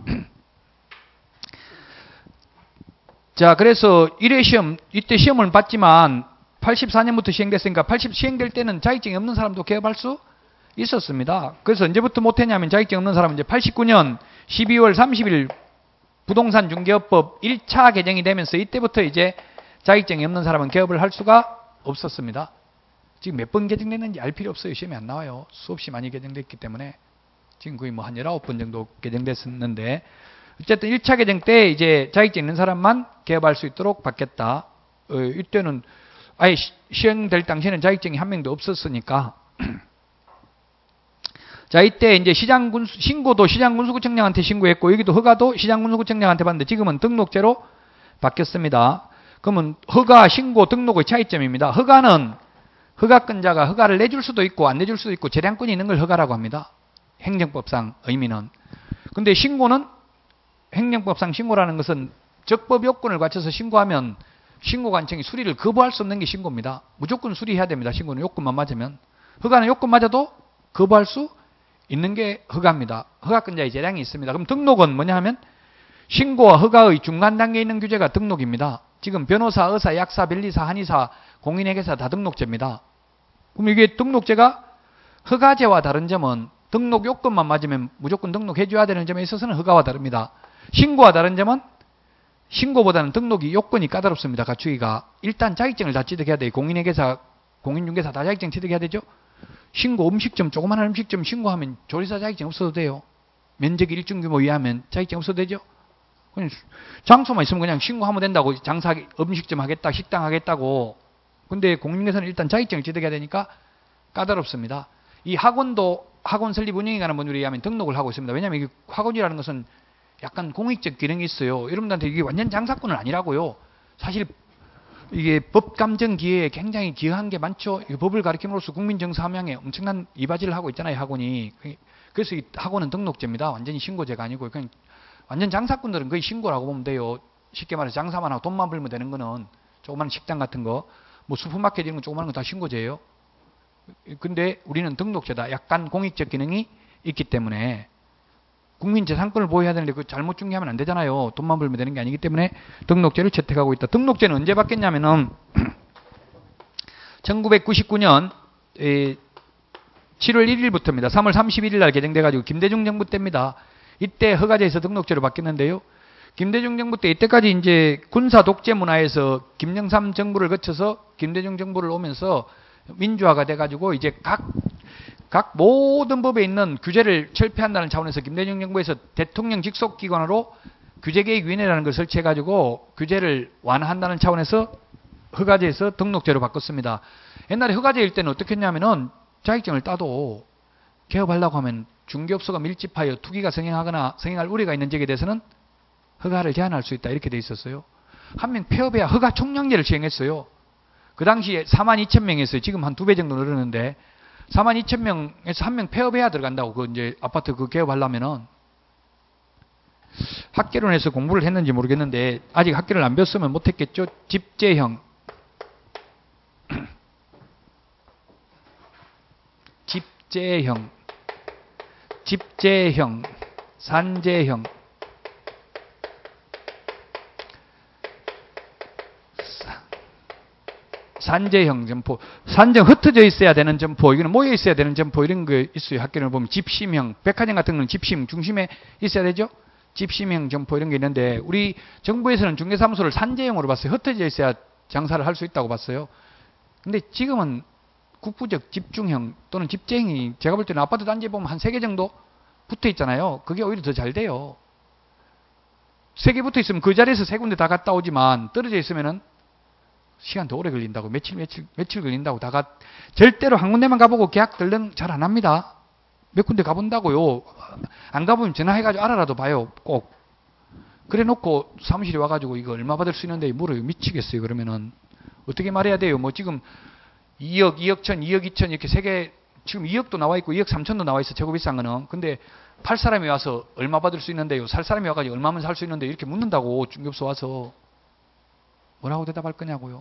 자, 그래서 일 회 시험, 이때 시험을 봤지만 팔십사 년부터 시행됐으니까 팔십 시행될 때는 자격증이 없는 사람도 개업할 수 있었습니다. 그래서 언제부터 못했냐면 자격증 없는 사람은 이제 팔십구 년 십이월 삼십일 부동산 중개업법 일 차 개정이 되면서 이때부터 이제 자격증이 없는 사람은 개업을 할 수가 없었습니다. 지금 몇 번 개정됐는지 알 필요 없어요. 시험에 안 나와요. 수없이 많이 개정됐기 때문에. 지금 거의 뭐 한 열아홉 번 정도 개정됐었는데 어쨌든 일 차 개정 때 이제 자격증 있는 사람만 개업할 수 있도록 바뀌었다. 어, 이때는 아예 시, 시행될 당시에는 자격증이 한 명도 없었으니까. 자, 이때 이제 시장군수, 신고도 시장군수구청장한테 신고했고, 여기도 허가도 시장군수구청장한테 받는데 지금은 등록제로 바뀌었습니다. 그러면 허가, 신고, 등록의 차이점입니다. 허가는 허가권자가 허가를 내줄 수도 있고 안 내줄 수도 있고 재량권이 있는 걸 허가라고 합니다. 행정법상 의미는. 근데 신고는 행정법상 신고라는 것은 적법 요건을 갖춰서 신고하면 신고관청이 수리를 거부할 수 없는 게 신고입니다. 무조건 수리해야 됩니다. 신고는 요건만 맞으면. 허가는 요건 맞아도 거부할 수 있는 게 허가입니다. 허가권자의 재량이 있습니다. 그럼 등록은 뭐냐 하면 신고와 허가의 중간 단계에 있는 규제가 등록입니다. 지금 변호사, 의사, 약사, 변리사, 한의사, 공인회계사 다 등록제입니다. 그럼 이게 등록제가 허가제와 다른 점은 등록 요건만 맞으면 무조건 등록해줘야 되는 점에 있어서는 허가와 다릅니다. 신고와 다른 점은 신고보다는 등록이 요건이 까다롭습니다. 갖추기가. 일단 자격증을 다 취득해야 돼요. 공인회계사, 공인중개사 다 자격증 취득해야 되죠. 신고 음식점, 조그마한 음식점 신고하면 조리사 자격증 없어도 돼요. 면적이 일정 규모 이하면 자격증 없어도 되죠. 그냥 장소만 있으면 그냥 신고하면 된다고. 장사, 음식점 하겠다, 식당 하겠다고. 근데 공인중개사는 일단 자격증을 취득해야 되니까 까다롭습니다. 이 학원도 학원 설립 운영에 관한 법률에 의하면 등록을 하고 있습니다. 왜냐하면 이게 학원이라는 것은 약간 공익적 기능이 있어요. 여러분들한테 이게 완전 장사꾼은 아니라고요. 사실 이게 법감정 기회에 굉장히 기여한 게 많죠. 이 법을 가르침으로써 국민 정서 함양에 엄청난 이바지를 하고 있잖아요. 학원이. 그래서 이 학원은 등록제입니다. 완전히 신고제가 아니고 그냥 완전 장사꾼들은 거의 신고라고 보면 돼요. 쉽게 말해서 장사만 하고 돈만 벌면 되는 거는 조그마한 식당 같은 거, 뭐 슈퍼마켓 이런 거 조그마한 거 다 신고제예요. 근데 우리는 등록제다. 약간 공익적 기능이 있기 때문에 국민 재산권을 보호해야 되는데 그 잘못 중개하면 안 되잖아요. 돈만 벌면 되는 게 아니기 때문에 등록제를 채택하고 있다. 등록제는 언제 바뀌었냐면은 천구백구십구 년 칠월 일일부터입니다. 삼월 삼십일일 날 개정돼가지고 김대중 정부 때입니다. 이때 허가제에서 등록제로 바뀌었는데요. 김대중 정부 때 이때까지 이제 군사 독재 문화에서 김영삼 정부를 거쳐서 김대중 정부를 오면서 민주화가 돼가지고 이제 각 각 모든 법에 있는 규제를 철폐한다는 차원에서 김대중 정부에서 대통령 직속기관으로 규제개혁위원회라는 걸 설치해가지고 규제를 완화한다는 차원에서 허가제에서 등록제로 바꿨습니다. 옛날에 허가제일 때는 어떻게 했냐면은 자격증을 따도 개업하려고 하면 중개업소가 밀집하여 투기가 성행하거나 성행할 우려가 있는 지역에 대해서는 허가를 제한할 수 있다. 이렇게 돼 있었어요. 한 명 폐업해야 허가 총량제를 시행했어요. 그 당시에 사만 이천 명이었어요. 지금 한 두 배 정도 늘었는데 사만 이천 명에서 한 명 폐업해야 들어간다고. 그 이제 아파트 그 개업하려면은 학개론에서 공부를 했는지 모르겠는데 아직 학개를 안 배웠으면 못했겠죠. 집재형, 집재형, 집재형, 산재형, 산재형 점포, 산정 흩어져 있어야 되는 점포, 이거는 모여 있어야 되는 점포 이런 거 있어요. 학교를 보면 집심형, 백화점 같은 건 집심, 중심에 있어야 되죠. 집심형 점포 이런 게 있는데 우리 정부에서는 중개사무소를 산재형으로 봤어요. 흩어져 있어야 장사를 할 수 있다고 봤어요. 근데 지금은 국부적 집중형 또는 집재형이 제가 볼 때는 아파트 단지에 보면 한 세 개 정도 붙어 있잖아요. 그게 오히려 더 잘 돼요. 세 개 붙어 있으면 그 자리에서 세 군데 다 갔다 오지만 떨어져 있으면은 시간 더 오래 걸린다고, 며칠, 며칠, 며칠 걸린다고 다 가, 절대로 한 군데만 가보고 계약 들른 잘 안 합니다. 몇 군데 가본다고요. 안 가보면 전화해가지고 알아라도 봐요. 꼭. 그래 놓고 사무실에 와가지고 이거 얼마 받을 수 있는데 물어요. 미치겠어요. 그러면은. 어떻게 말해야 돼요? 뭐 지금 이억, 이억 천, 이억 이천 이렇게 세 개, 지금 이억도 나와 있고 이억 삼천도 나와 있어. 최고 비싼 거는. 근데 팔 사람이 와서 얼마 받을 수 있는데요. 살 사람이 와가지고 얼마면 살 수 있는데 이렇게 묻는다고. 중개업소 와서. 뭐라고 대답할 거냐고요.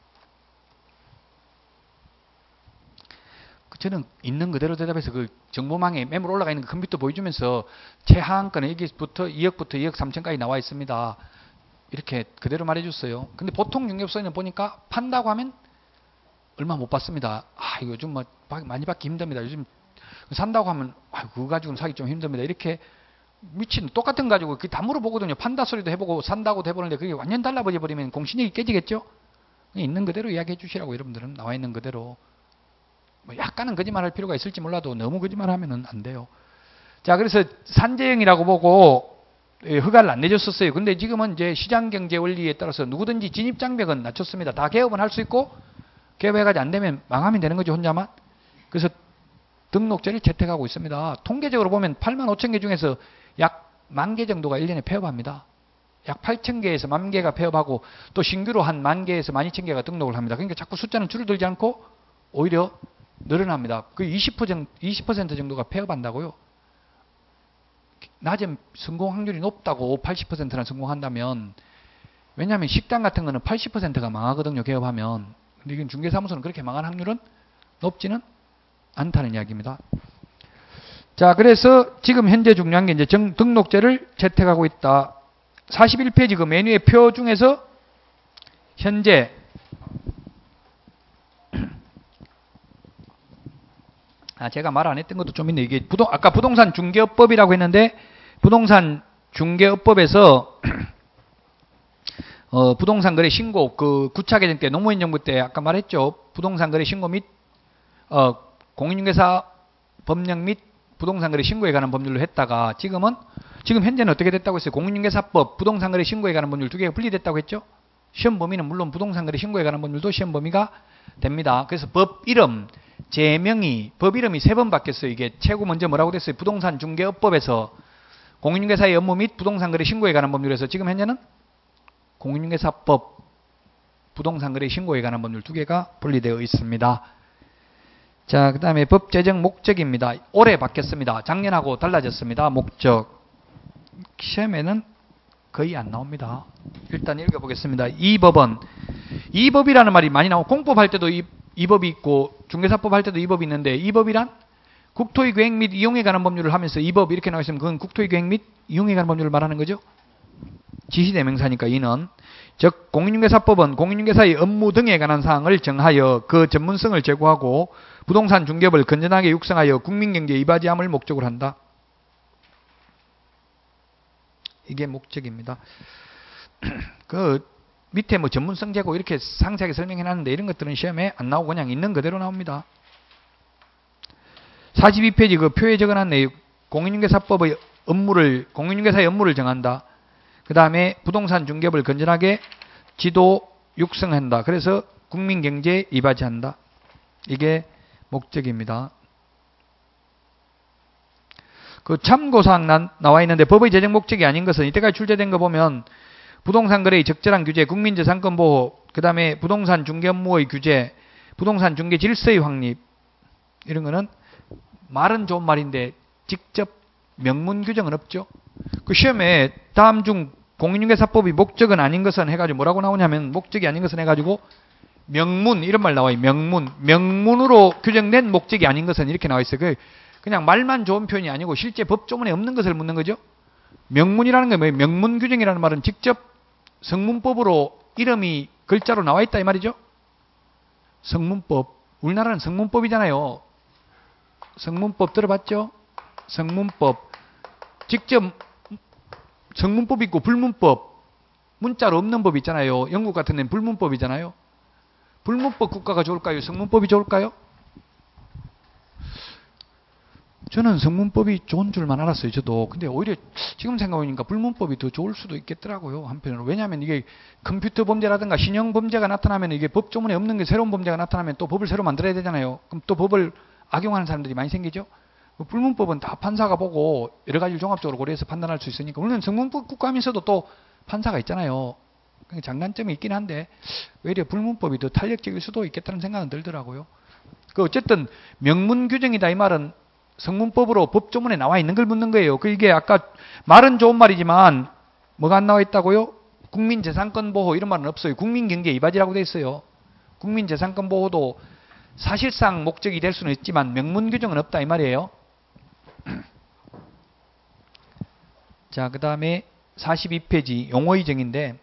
저는 있는 그대로 대답해서 그 정보망에 매물 올라가 있는 그 컴퓨터 보여주면서 최하한가는 여기부터 이억부터 이억 삼천까지 나와 있습니다. 이렇게 그대로 말해줬어요. 근데 보통 중개업소에는 보니까 판다고 하면 얼마 못 받습니다. 아, 이거 요즘 뭐 많이 받기 힘듭니다. 요즘 산다고 하면 아, 그거 가지고는 사기 좀 힘듭니다. 이렇게 미친 똑같은 거 가지고 그게 다 물어보거든요. 판다 소리도 해보고 산다고도 해보는데 그게 완전 달라버려 버리면 공신력이 깨지겠죠. 있는 그대로 이야기해 주시라고. 여러분들은 나와 있는 그대로. 뭐 약간은 거짓말할 필요가 있을지 몰라도 너무 거짓말하면은 안 돼요. 자, 그래서 산재형이라고 보고 허가를 안 내줬었어요. 근데 지금은 이제 시장 경제 원리에 따라서 누구든지 진입 장벽은 낮췄습니다. 다 개업은 할 수 있고 개업해가지고 안 되면 망하면 되는 거죠, 혼자만. 그래서 등록제를 채택하고 있습니다. 통계적으로 보면 팔만 오천 개 중에서 약 만 개 정도가 일 년에 폐업합니다. 약 팔천 개에서 만 개가 폐업하고 또 신규로 한 만 개에서 만 이천 개가 등록을 합니다. 그러니까 자꾸 숫자는 줄어들지 않고 오히려 늘어납니다. 그 이십 퍼센트 정도가 폐업한다고요. 낮은 성공 확률이 높다고 팔십 퍼센트나 성공한다면, 왜냐하면 식당 같은 거는 팔십 퍼센트가 망하거든요, 개업하면. 근데 이건 중개사무소는 그렇게 망할 확률은 높지는 않다는 이야기입니다. 자, 그래서 지금 현재 중요한 게 이제 정, 등록제를 채택하고 있다. 사십일 페이지 그 메뉴의 표 중에서 현재 아, 제가 말 안 했던 것도 좀 있네. 이게 부동, 아까 부동산 중개업법이라고 했는데, 부동산 중개업법에서, 어, 부동산 거래 신고, 그 구차 개정 때, 노무현 정부 때 아까 말했죠. 부동산 거래 신고 및, 어, 공인중개사 법령 및 부동산 거래 신고에 관한 법률로 했다가, 지금은, 지금 현재는 어떻게 됐다고 했어요? 공인중개사법, 부동산 거래 신고에 관한 법률 두 개가 분리됐다고 했죠? 시험 범위는 물론 부동산 거래 신고에 관한 법률도 시험 범위가 됩니다. 그래서 법 이름, 제명이, 법 이름이 세 번 바뀌었어요. 이게 최고 먼저 뭐라고 됐어요? 부동산 중개업법에서 공인중개사의 업무 및 부동산 거래 신고에 관한 법률에서 지금 현재는 공인중개사법, 부동산 거래 신고에 관한 법률 두 개가 분리되어 있습니다. 자, 그 다음에 법 제정 목적입니다. 올해 바뀌었습니다. 작년하고 달라졌습니다. 목적. 시험에는 거의 안 나옵니다. 일단 읽어보겠습니다. 이 법은, 이 법이라는 말이 많이 나오고, 공법할 때도 이, 이 법이 있고, 중개사법 할 때도 이 법이 있는데, 이 법이란 국토의 계획 및 이용에 관한 법률을 하면서 이 법 이렇게 나와 있으면 그건 국토의 계획 및 이용에 관한 법률을 말하는 거죠. 지시대명사니까 이는. 즉 공인중개사법은 공인중개사의 업무 등에 관한 사항을 정하여 그 전문성을 제고하고 부동산 중개업을 건전하게 육성하여 국민경제에 이바지함을 목적으로 한다. 이게 목적입니다. 그 밑에 뭐 전문성 제고 이렇게 상세하게 설명해 놨는데 이런 것들은 시험에 안 나오고 그냥 있는 그대로 나옵니다. 사십이 페이지 그 표에 적어놨 내용, 공인중개사법의 업무를, 공인중개사의 업무를 정한다. 그 다음에 부동산 중개업을 건전하게 지도, 육성한다. 그래서 국민 경제에 이바지한다. 이게 목적입니다. 그 참고사항 난, 나와 있는데 법의 재정 목적이 아닌 것은 이때까지 출제된 거 보면 부동산 거래의 적절한 규제, 국민재산권 보호, 그 다음에 부동산 중개 업무의 규제, 부동산 중개 질서의 확립, 이런 거는 말은 좋은 말인데 직접 명문 규정은 없죠. 그 시험에 다음 중 공인중개사법이 목적은 아닌 것은 해가지고 뭐라고 나오냐면 목적이 아닌 것은 해가지고 명문 이런 말 나와요. 명문. 명문으로 규정된 목적이 아닌 것은 이렇게 나와 있어요. 그냥 말만 좋은 표현이 아니고 실제 법조문에 없는 것을 묻는 거죠. 명문이라는 게 뭐예요? 명문 규정이라는 말은 직접 성문법으로 이름이 글자로 나와 있다 이 말이죠. 성문법. 우리나라는 성문법이잖아요. 성문법 들어봤죠? 성문법. 직접 성문법 있고 불문법. 문자로 없는 법 있잖아요. 영국 같은 데는 불문법이잖아요. 불문법 국가가 좋을까요? 성문법이 좋을까요? 저는 성문법이 좋은 줄만 알았어요. 저도. 근데 오히려 지금 생각해보니까 불문법이 더 좋을 수도 있겠더라고요. 한편으로. 왜냐하면 이게 컴퓨터 범죄라든가 신형 범죄가 나타나면 이게 법조문에 없는 게 새로운 범죄가 나타나면 또 법을 새로 만들어야 되잖아요. 그럼 또 법을 악용하는 사람들이 많이 생기죠. 불문법은 다 판사가 보고 여러 가지를 종합적으로 고려해서 판단할 수 있으니까. 물론 성문법 국가하면서도 또 판사가 있잖아요. 장단점이 있긴 한데 오히려 불문법이 더 탄력적일 수도 있겠다는 생각은 들더라고요. 그 어쨌든 명문 규정이다 이 말은 성문법으로 법조문에 나와 있는 걸 묻는 거예요. 그 이게 아까 말은 좋은 말이지만 뭐가 안 나와 있다고요? 국민재산권 보호 이런 말은 없어요. 국민경제 이바지라고 돼 있어요. 국민재산권 보호도 사실상 목적이 될 수는 있지만 명문 규정은 없다 이 말이에요. 자, 그 다음에 사십이 페이지 용어의정인데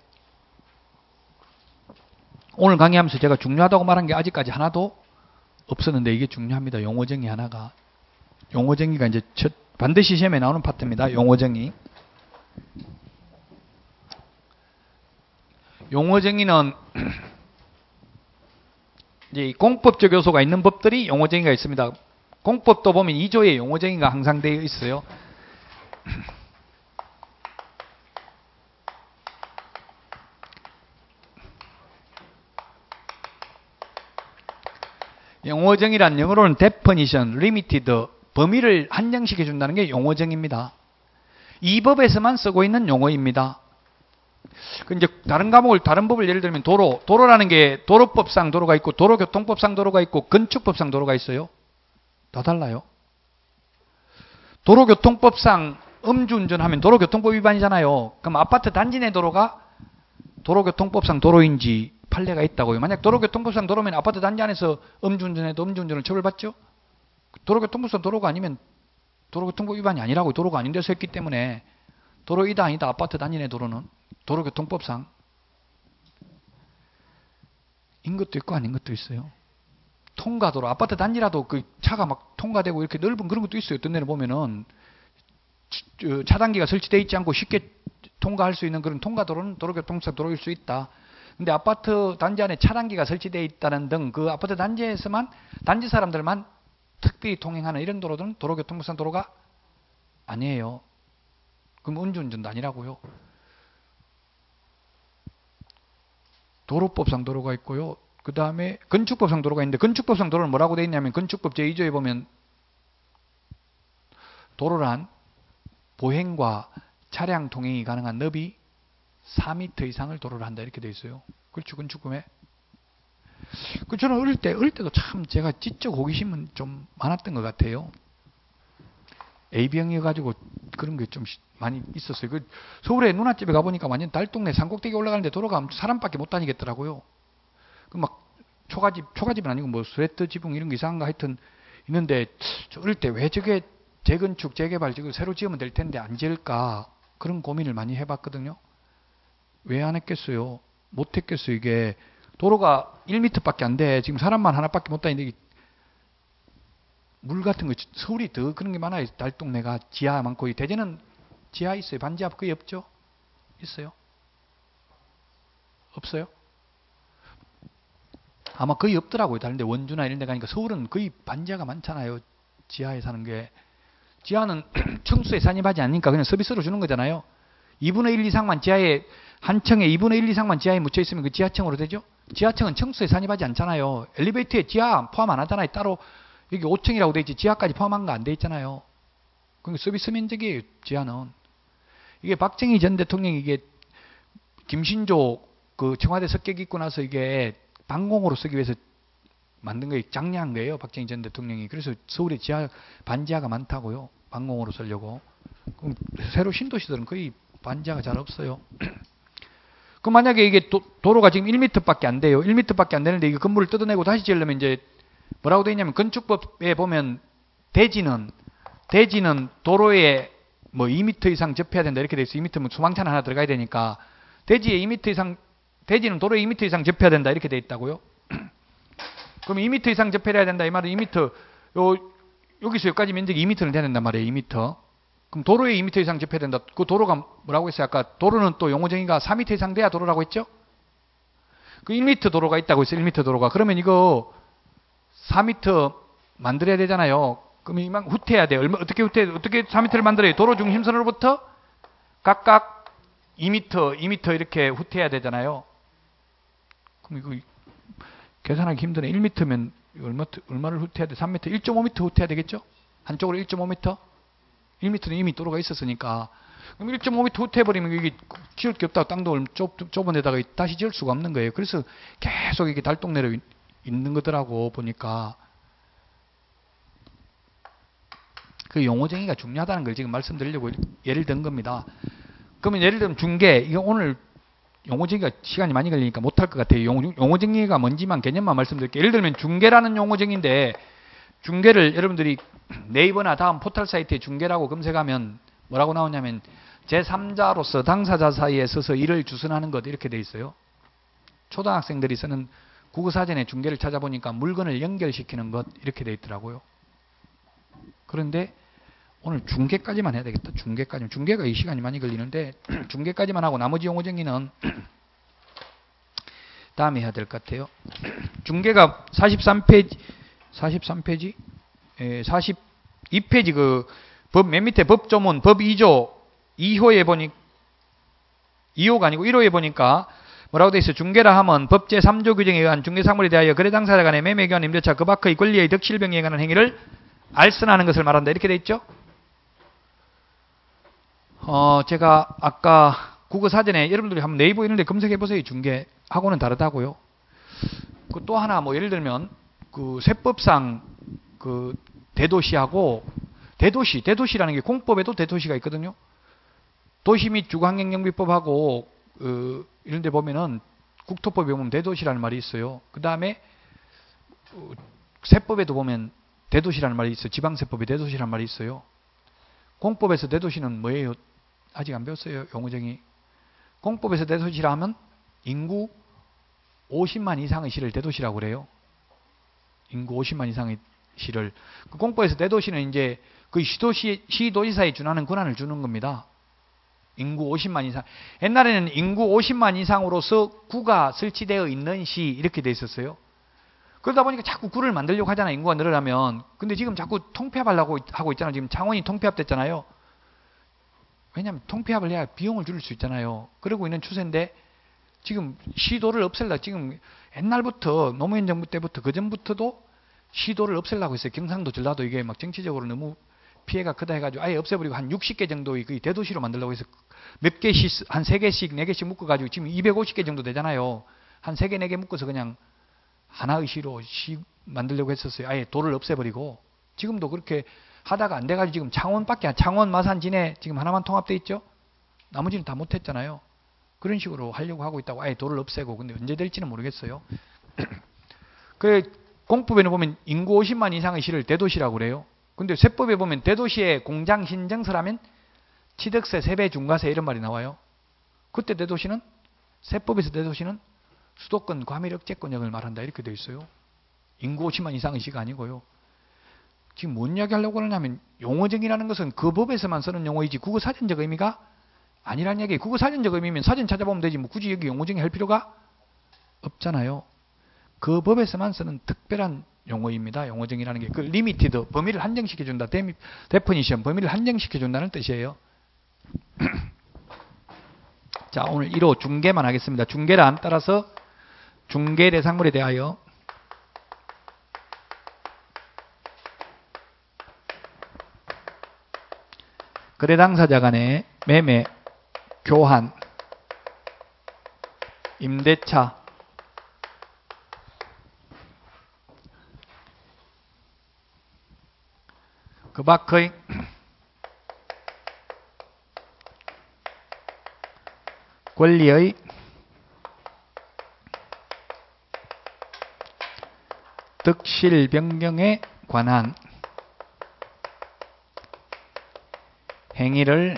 오늘 강의하면서 제가 중요하다고 말한 게 아직까지 하나도 없었는데 이게 중요합니다. 용어정의 하나가. 용어정의가 이제 첫, 반드시 시험에 나오는 파트입니다. 용어정의. 용어정의는 이제 공법적 요소가 있는 법들이 용어정의가 있습니다. 공법도 보면 이 조에 용어정의가 항상 되어 있어요. 용어정의란 영어로는 definition, limited, 범위를 한정시켜 준다는 게 용어정의입니다. 이 법에서만 쓰고 있는 용어입니다. 그 이제 다른 과목을 다른 법을 예를 들면 도로, 도로라는 게 도로법상 도로가 있고 도로교통법상 도로가 있고 건축법상 도로가 있어요. 다 달라요. 도로교통법상 음주운전하면 도로교통법 위반이잖아요. 그럼 아파트 단지 내 도로가 도로교통법상 도로인지 판례가 있다고요. 만약 도로교통법상 도로면 아파트 단지 안에서 음주운전해도 음주운전을 처벌받죠? 도로교통법상 도로가 아니면 도로교통법 위반이 아니라고 도로가 아닌 데서 했기 때문에 도로이다 아니다 아파트 단지 내 도로는 도로교통법상 인 것도 있고 아닌 것도 있어요. 통과도로 아파트 단지라도 그 차가 막 통과되고 이렇게 넓은 그런 것도 있어요. 어떤 데는 보면은 차단기가 설치되어 있지 않고 쉽게 통과할 수 있는 그런 통과도로는 도로교통법상 도로일 수 있다. 근데 아파트 단지 안에 차단기가 설치되어 있다는 등 그 아파트 단지에서만 단지 사람들만 특별히 통행하는 이런 도로들은 도로교통법상 도로가 아니에요. 그럼 음주운전도 아니라고요. 도로법상 도로가 있고요. 그 다음에 건축법상 도로가 있는데 건축법상 도로는 뭐라고 되어 있냐면 건축법 제이 조에 보면 도로란 보행과 차량 통행이 가능한 너비 사 미터 이상을 도로를 한다 이렇게 되어 있어요. 그렇죠. 건축법에. 그 저는 어릴 때, 어릴 때도 참 제가 지적 호기심은 좀 많았던 것 같아요. 에이비형이어가지고 그런 게 좀 많이 있었어요. 그 서울에 누나집에 가보니까 완전 달동네 산꼭대기 올라가는데 도로가 사람밖에 못 다니겠더라고요. 그 막 초가집, 초가집은 아니고 뭐 스웨트 지붕 이런 게 이상한가 하여튼 있는데 저 어릴 때 왜 저게 재건축, 재개발 지금 새로 지으면 될 텐데 안 지을까 그런 고민을 많이 해봤거든요. 왜 안 했겠어요? 못 했겠어요. 이게 도로가 일 미터밖에 안 돼. 지금 사람만 하나밖에 못 다니는데 물 같은 거 서울이 더 그런 게 많아요. 달동네가 지하 많고 대전은 지하 있어요. 반지하 거의 없죠? 있어요? 없어요? 아마 거의 없더라고요. 다른데 원주나 이런 데 가니까 서울은 거의 반지하가 많잖아요. 지하에 사는 게. 지하는 청수에 산입하지 않으니까 그냥 서비스로 주는 거잖아요. 이분의 일 이상만 지하에, 한 층에 이분의 일 이상만 지하에 묻혀 있으면 그 지하층으로 되죠? 지하층은 층수에 산입하지 않잖아요. 엘리베이터에 지하 포함 안 하잖아요. 따로 여기 오 층이라고 돼 있지 지하까지 포함한 거 안 돼 있잖아요. 그러니까 서비스 면적이에요. 지하는. 이게 박정희 전 대통령이 이게 김신조 그 청와대 석격 있고 나서 이게 방공호로 쓰기 위해서 만든 거예요. 장려한 거예요. 박정희 전 대통령이. 그래서 서울에 지하, 반지하가 많다고요. 방공호로 쓰려고. 그럼 새로 신도시들은 거의 반지하가 잘 없어요. 그 만약에 이게 도, 도로가 지금 일 미터밖에 안 돼요. 일 미터밖에 안 되는데 이 건물을 뜯어내고 다시 지으려면 이제 뭐라고 되어 있냐면 건축법에 보면 대지는 대지는 도로에 뭐 이 미터 이상 접해야 된다 이렇게 돼 있어. 이 미터면 소방차는 하나 들어가야 되니까 대지에 이 미터 이상 대지는 도로에 이 미터 이상 접해야 된다 이렇게 돼 있다고요. 그럼 이 미터 이상 접해야 된다 이 말은 이 미터 요 여기서 여기까지 면적이 이 미터는 돼야 된단 말이에요. 이 미터. 그럼 도로에 이 미터 이상 접해야 된다. 그 도로가 뭐라고 했어요? 아까 도로는 또 용어정의가 사 미터 이상 돼야 도로라고 했죠? 그 일 미터 도로가 있다고 했어요. 일 미터 도로가. 그러면 이거 사 미터 만들어야 되잖아요. 그럼 이만 후퇴해야 돼요. 얼마, 어떻게 후퇴, 어떻게 사 미터를 만들어요? 도로 중심선으로부터 각각 이 미터, 이 미터 이렇게 후퇴해야 되잖아요. 그럼 이거 계산하기 힘드네. 일 미터면 얼마, 얼마를 후퇴해야 돼? 삼 미터, 일 점 오 미터 후퇴해야 되겠죠? 한쪽으로 일 점 오 미터? 일 미터는 이미 도로가 있었으니까. 그럼 일 점 오 미터 후퇴해버리면 이게 지을 게 없다고 땅도 좁, 좁은 데다가 다시 지을 수가 없는 거예요. 그래서 계속 이게 달동네로 있는 거더라고, 보니까. 그 용어정의가 중요하다는 걸 지금 말씀드리려고 예를 든 겁니다. 그러면 예를 들면 중개, 이거 오늘 용어정의가 시간이 많이 걸리니까 못할 것 같아요. 용어, 용어정의가 뭔지만 개념만 말씀드릴게요. 예를 들면 중개라는 용어정의인데 중개를 여러분들이 네이버나 다음 포털 사이트에 중개라고 검색하면 뭐라고 나오냐면 제삼자로서 당사자 사이에 서서 일을 주선하는 것 이렇게 돼 있어요. 초등학생들이 쓰는 국어사전에 중개를 찾아보니까 물건을 연결시키는 것 이렇게 돼 있더라고요. 그런데 오늘 중개까지만 해야 되겠다. 중개까지. 중개가 이 시간이 많이 걸리는데 중개까지만 하고 나머지 용어정의는 다음에 해야 될 것 같아요. 중개가 사십삼 페이지 사십삼 페이지 예, 사십이 페이지 그 법 맨 밑에 법조문 법 이 조 이 호에 보니 이 호가 아니고 일 호에 보니까 뭐라고 돼 있어? 중개라 하면 법 제삼 조 규정에 의한 중개사물에 대하여 거래 당사자 간의 매매 교환 임대차 그 밖의 권리의 덕실병에 관한 행위를 알선하는 것을 말한다. 이렇게 돼 있죠? 어, 제가 아까 국어사전에 여러분들이 한번 네이버 이런 데 검색해 보세요. 중개하고는 다르다고요. 그 또 하나 뭐 예를 들면 그 세법상 그 대도시하고 대도시, 대도시라는 게 공법에도 대도시가 있거든요. 도시 및 주거환경정비법하고 그 이런 데 보면은 국토법에 보면 대도시라는 말이 있어요. 그 다음에 세법에도 보면 대도시라는 말이 있어요. 지방세법에 대도시라는 말이 있어요. 공법에서 대도시는 뭐예요? 아직 안 배웠어요. 용어정의. 공법에서 대도시라 하면 인구 오십만 이상의 시를 대도시라고 그래요. 인구 오십만 이상의 시를. 그 공법에서 대도시는 이제 그 시도시, 시도지사에 준하는 권한을 주는 겁니다. 인구 오십만 이상. 옛날에는 인구 오십만 이상으로서 구가 설치되어 있는 시 이렇게 돼 있었어요. 그러다 보니까 자꾸 구를 만들려고 하잖아. 인구가 늘어나면. 근데 지금 자꾸 통폐합하려고 하고 있잖아요. 지금 창원이 통폐합됐잖아요. 왜냐하면 통폐합을 해야 비용을 줄일 수 있잖아요. 그러고 있는 추세인데 지금 시도를 없앨라. 지금 옛날부터 노무현 정부 때부터 그전부터도 시도를 없애려고 했어요. 경상도 전라도 이게 막 정치적으로 너무 피해가 크다 해가지고 아예 없애버리고 한 육십 개 정도의 그 대도시로 만들려고 해서 몇 개씩 한 세 개씩 네 개씩 묶어가지고 지금 이백오십 개 정도 되잖아요. 한 세 개 네 개 묶어서 그냥 하나의 시로 시 만들려고 했었어요. 아예 도를 없애버리고. 지금도 그렇게 하다가 안 돼가지고 지금 창원밖에 창원 마산 진해 지금 하나만 통합돼 있죠. 나머지는 다 못했잖아요. 그런 식으로 하려고 하고 있다고 아예 도를 없애고. 근데 언제 될지는 모르겠어요. 그 공법에는 보면 인구 오십만 이상의 시를 대도시라고 그래요. 근데 세법에 보면 대도시에 공장 신정서라면 취득세, 세배, 중과세 이런 말이 나와요. 그때 대도시는 세법에서 대도시는 수도권 과밀 억제권역을 말한다 이렇게 되어 있어요. 인구 오십만 이상의 시가 아니고요. 지금 뭔 이야기 하려고 그러냐면 용어정의라는 것은 그 법에서만 쓰는 용어이지 국어사전적 의미가 아니란 얘기예요. 국어사전적 의미면 사전 찾아보면 되지 뭐 굳이 여기 용어정의 할 필요가 없잖아요. 그 법에서만 쓰는 특별한 용어입니다. 용어정의라는 게 그 리미티드 범위를 한정시켜준다. 데피니션 범위를 한정시켜준다는 뜻이에요. 자, 오늘 일 호 중개만 하겠습니다. 중개란 따라서 중개대상물에 대하여 거래 당사자 간의 매매, 교환, 임대차, 그 밖의 권리의 득실 변경에 관한 행위를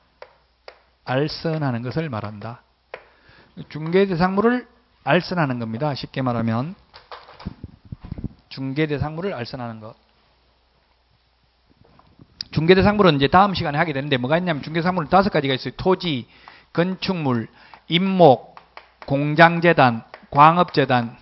알선하는 것을 말한다. 중개대상물을 알선하는 겁니다. 쉽게 말하면 중개대상물을 알선하는 것. 중개대상물은 이제 다음 시간에 하게 되는데 뭐가 있냐면 중개대상물은 다섯 가지가 있어요. 토지, 건축물, 임목, 공장재단, 광업재단.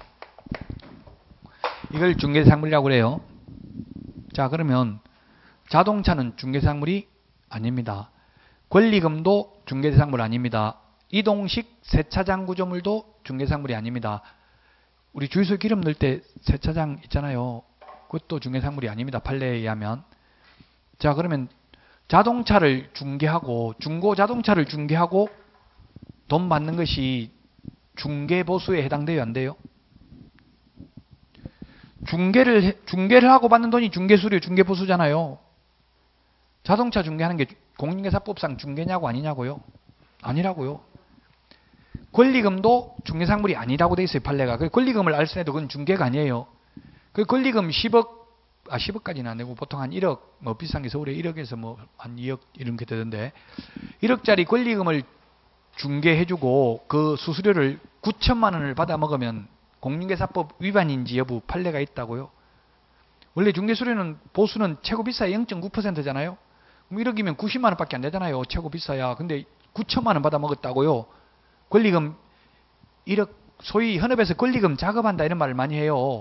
이걸 중개대상물이라고 그래요. 자, 그러면 자동차는 중개대상물이 아닙니다. 권리금도 중개대상물 아닙니다. 이동식 세차장 구조물도 중개대상물이 아닙니다. 우리 주유소 기름 넣을 때 세차장 있잖아요. 그것도 중개대상물이 아닙니다. 판례에 의하면. 자, 그러면 자동차를 중개하고 중고 자동차를 중개하고 돈 받는 것이 중개보수에 해당돼요, 안 돼요? 중개를 중개를 하고 받는 돈이 중개수료, 중개보수잖아요. 자동차 중개하는 게 공인중개사법상 중개냐고 아니냐고요? 아니라고요. 권리금도 중개상물이 아니라고 돼 있어요, 판례가. 그 권리금을 알선해도 그건 중개가 아니에요. 그 권리금 십억, 아 십억까지는 안 되고 보통 한 일억, 뭐 비싼 게 서울에 일억에서 뭐 한 이억 이런 게 되던데, 일억짜리 권리금을 중개해주고 그 수수료를 구천만 원을 받아 먹으면 공인중개사법 위반인지 여부 판례가 있다고요. 원래 중개수료는 보수는 최고 비싸야 영 점 구 퍼센트잖아요. 그럼 일억이면 구십만 원밖에 안 되잖아요. 최고 비싸야. 근데 구천만 원 받아 먹었다고요. 권리금 일억, 소위 현업에서 권리금 작업한다 이런 말을 많이 해요.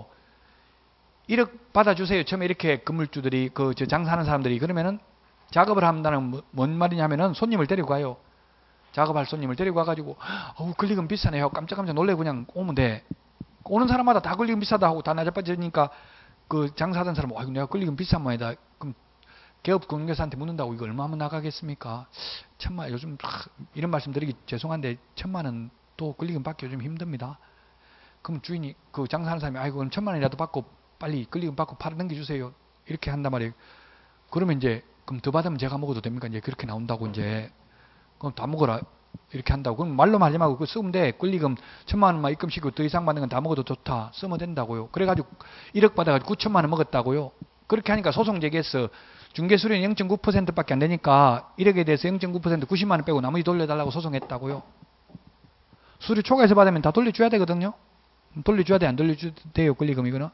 일억 받아주세요. 처음에 이렇게 건물주들이 그 저 장사하는 사람들이 그러면은 작업을 한다는 뭔 말이냐면은 손님을 데리고 가요. 작업할 손님을 데리고 와가지고 어우 권리금 비싸네 하고 깜짝깜짝 놀래고 그냥 오면 돼. 오는 사람마다 다 권리금 비싸다 하고 다 낮아빠지니까 그 장사하던 사람은 아이고 내가 권리금 비싼 모양이다. 그럼 개업 공인중개사한테 묻는다고 이거 얼마면 나가겠습니까? 천만 원, 요즘 이런 말씀 드리기 죄송한데 천만 원 또 권리금 받기 요즘 힘듭니다. 그럼 주인이 그 장사하는 사람이 아이고 그럼 천만 원이라도 받고 빨리 권리금 받고 팔아 넘겨주세요. 이렇게 한단 말이에요. 그러면 이제 그럼 더 받으면 제가 먹어도 됩니까? 이제 그렇게 나온다고 이제 그럼 다 먹어라 이렇게 한다고. 그럼 말로만 하지 말고 그 쓰면 돼. 권리금 천만 원만 입금시키고 더 이상 받는 건 다 먹어도 좋다. 쓰면 된다고요. 그래가지고 일억 받아가지고 구천만 원 먹었다고요. 그렇게 하니까 소송 제기해서 중개수료는 영 점 구 퍼센트밖에 안 되니까 일억에 대해서 영 점 구 퍼센트 구십만 원 빼고 나머지 돌려달라고 소송했다고요. 수료 초과해서 받으면 다 돌려줘야 되거든요. 돌려줘야 돼? 안 돌려줘도 돼요? 권리금 이거는?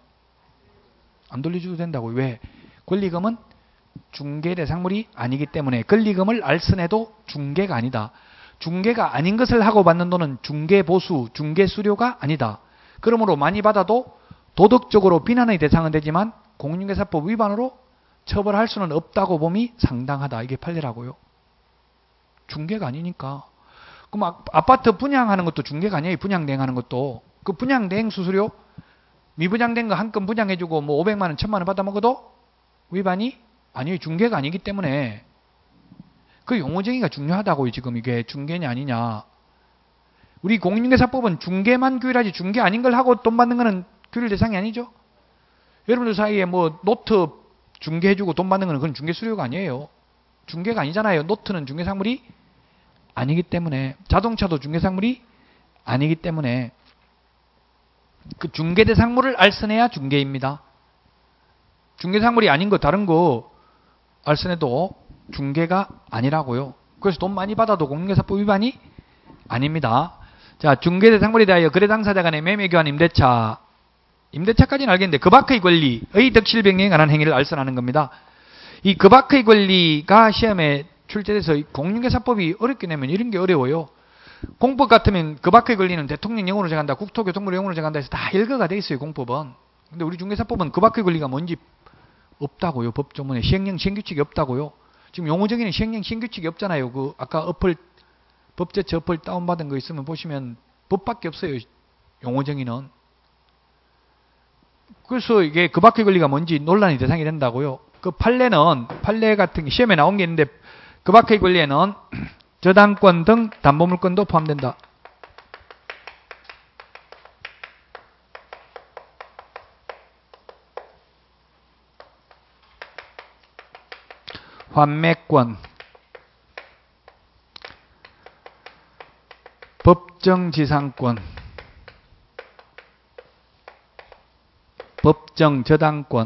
안 돌려줘도 된다고요. 왜? 권리금은 중개대상물이 아니기 때문에 권리금을 알선해도 중개가 아니다. 중개가 아닌 것을 하고 받는 돈은 중개보수, 중개수료가 아니다. 그러므로 많이 받아도 도덕적으로 비난의 대상은 되지만 공인중개사법 위반으로 처벌할 수는 없다고 봄이 상당하다. 이게 판례라고요. 중개가 아니니까. 그럼 아파트 분양하는 것도 중개가 아니에요. 분양대행하는 것도. 그 분양대행 수수료 미분양된 거 한 건 분양해주고 뭐 오백만 원, 천만 원 받아 먹어도 위반이 아니에요. 중개가 아니기 때문에. 그 용어 정의가 중요하다고요. 지금 이게 중개냐 아니냐. 우리 공인중개사법은 중개만 규율하지 중개 아닌 걸 하고 돈 받는 거는 규율 대상이 아니죠. 여러분들 사이에 뭐 노트 중개해주고 돈 받는 거는 그건 중개수료가 아니에요. 중개가 아니잖아요. 노트는 중개상물이 아니기 때문에. 자동차도 중개상물이 아니기 때문에 그 중개대상물을 알선해야 중개입니다. 중개상물이 아닌 거 다른 거 알선해도 중개가 아니라고요. 그래서 돈 많이 받아도 공인중개사법 위반이 아닙니다. 자, 중개대상물에 대하여 거래 당사자 간의 매매 교환 임대차. 임대차까지는 알겠는데 그 밖의 권리의 득실 변경에 관한 행위를 알선하는 겁니다. 이 그 밖의 권리가 시험에 출제돼서 공인중개사법이 어렵게 내면 이런 게 어려워요. 공법 같으면 그 밖의 권리는 대통령령으로 정한다, 국토교통부령으로 정한다 해서 다 일거가 돼 있어요, 공법은. 근데 우리 중개사법은 그 밖의 권리가 뭔지 없다고요. 법조문에 시행령, 시행규칙이 없다고요. 지금 용어 정의는 시행령, 시행규칙이 없잖아요. 그 아까 어플 법제처 어플 다운받은 거 있으면 보시면 법밖에 없어요. 용어 정의는. 그래서 이게 그 바퀴 권리가 뭔지 논란의 대상이 된다고요. 그 판례는, 판례 같은 게 시험에 나온 게 있는데 그 바퀴 권리에는 저당권 등 담보물권도 포함된다. 환매권, 법정지상권, 법정저당권,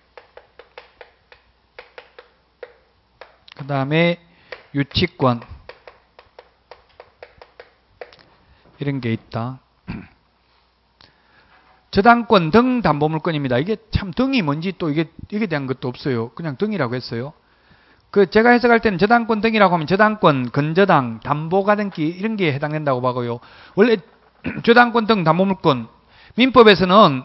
그 다음에 유치권, 이런 게 있다. 저당권 등 담보물권입니다. 이게 참 등이 뭔지 또 이게, 이게 대한 것도 없어요. 그냥 등이라고 했어요. 그 제가 해석할 때는 저당권 등이라고 하면 저당권, 근저당, 담보가등기 이런 게 해당된다고 봐고요. 원래 저당권 등 담보물권, 민법에서는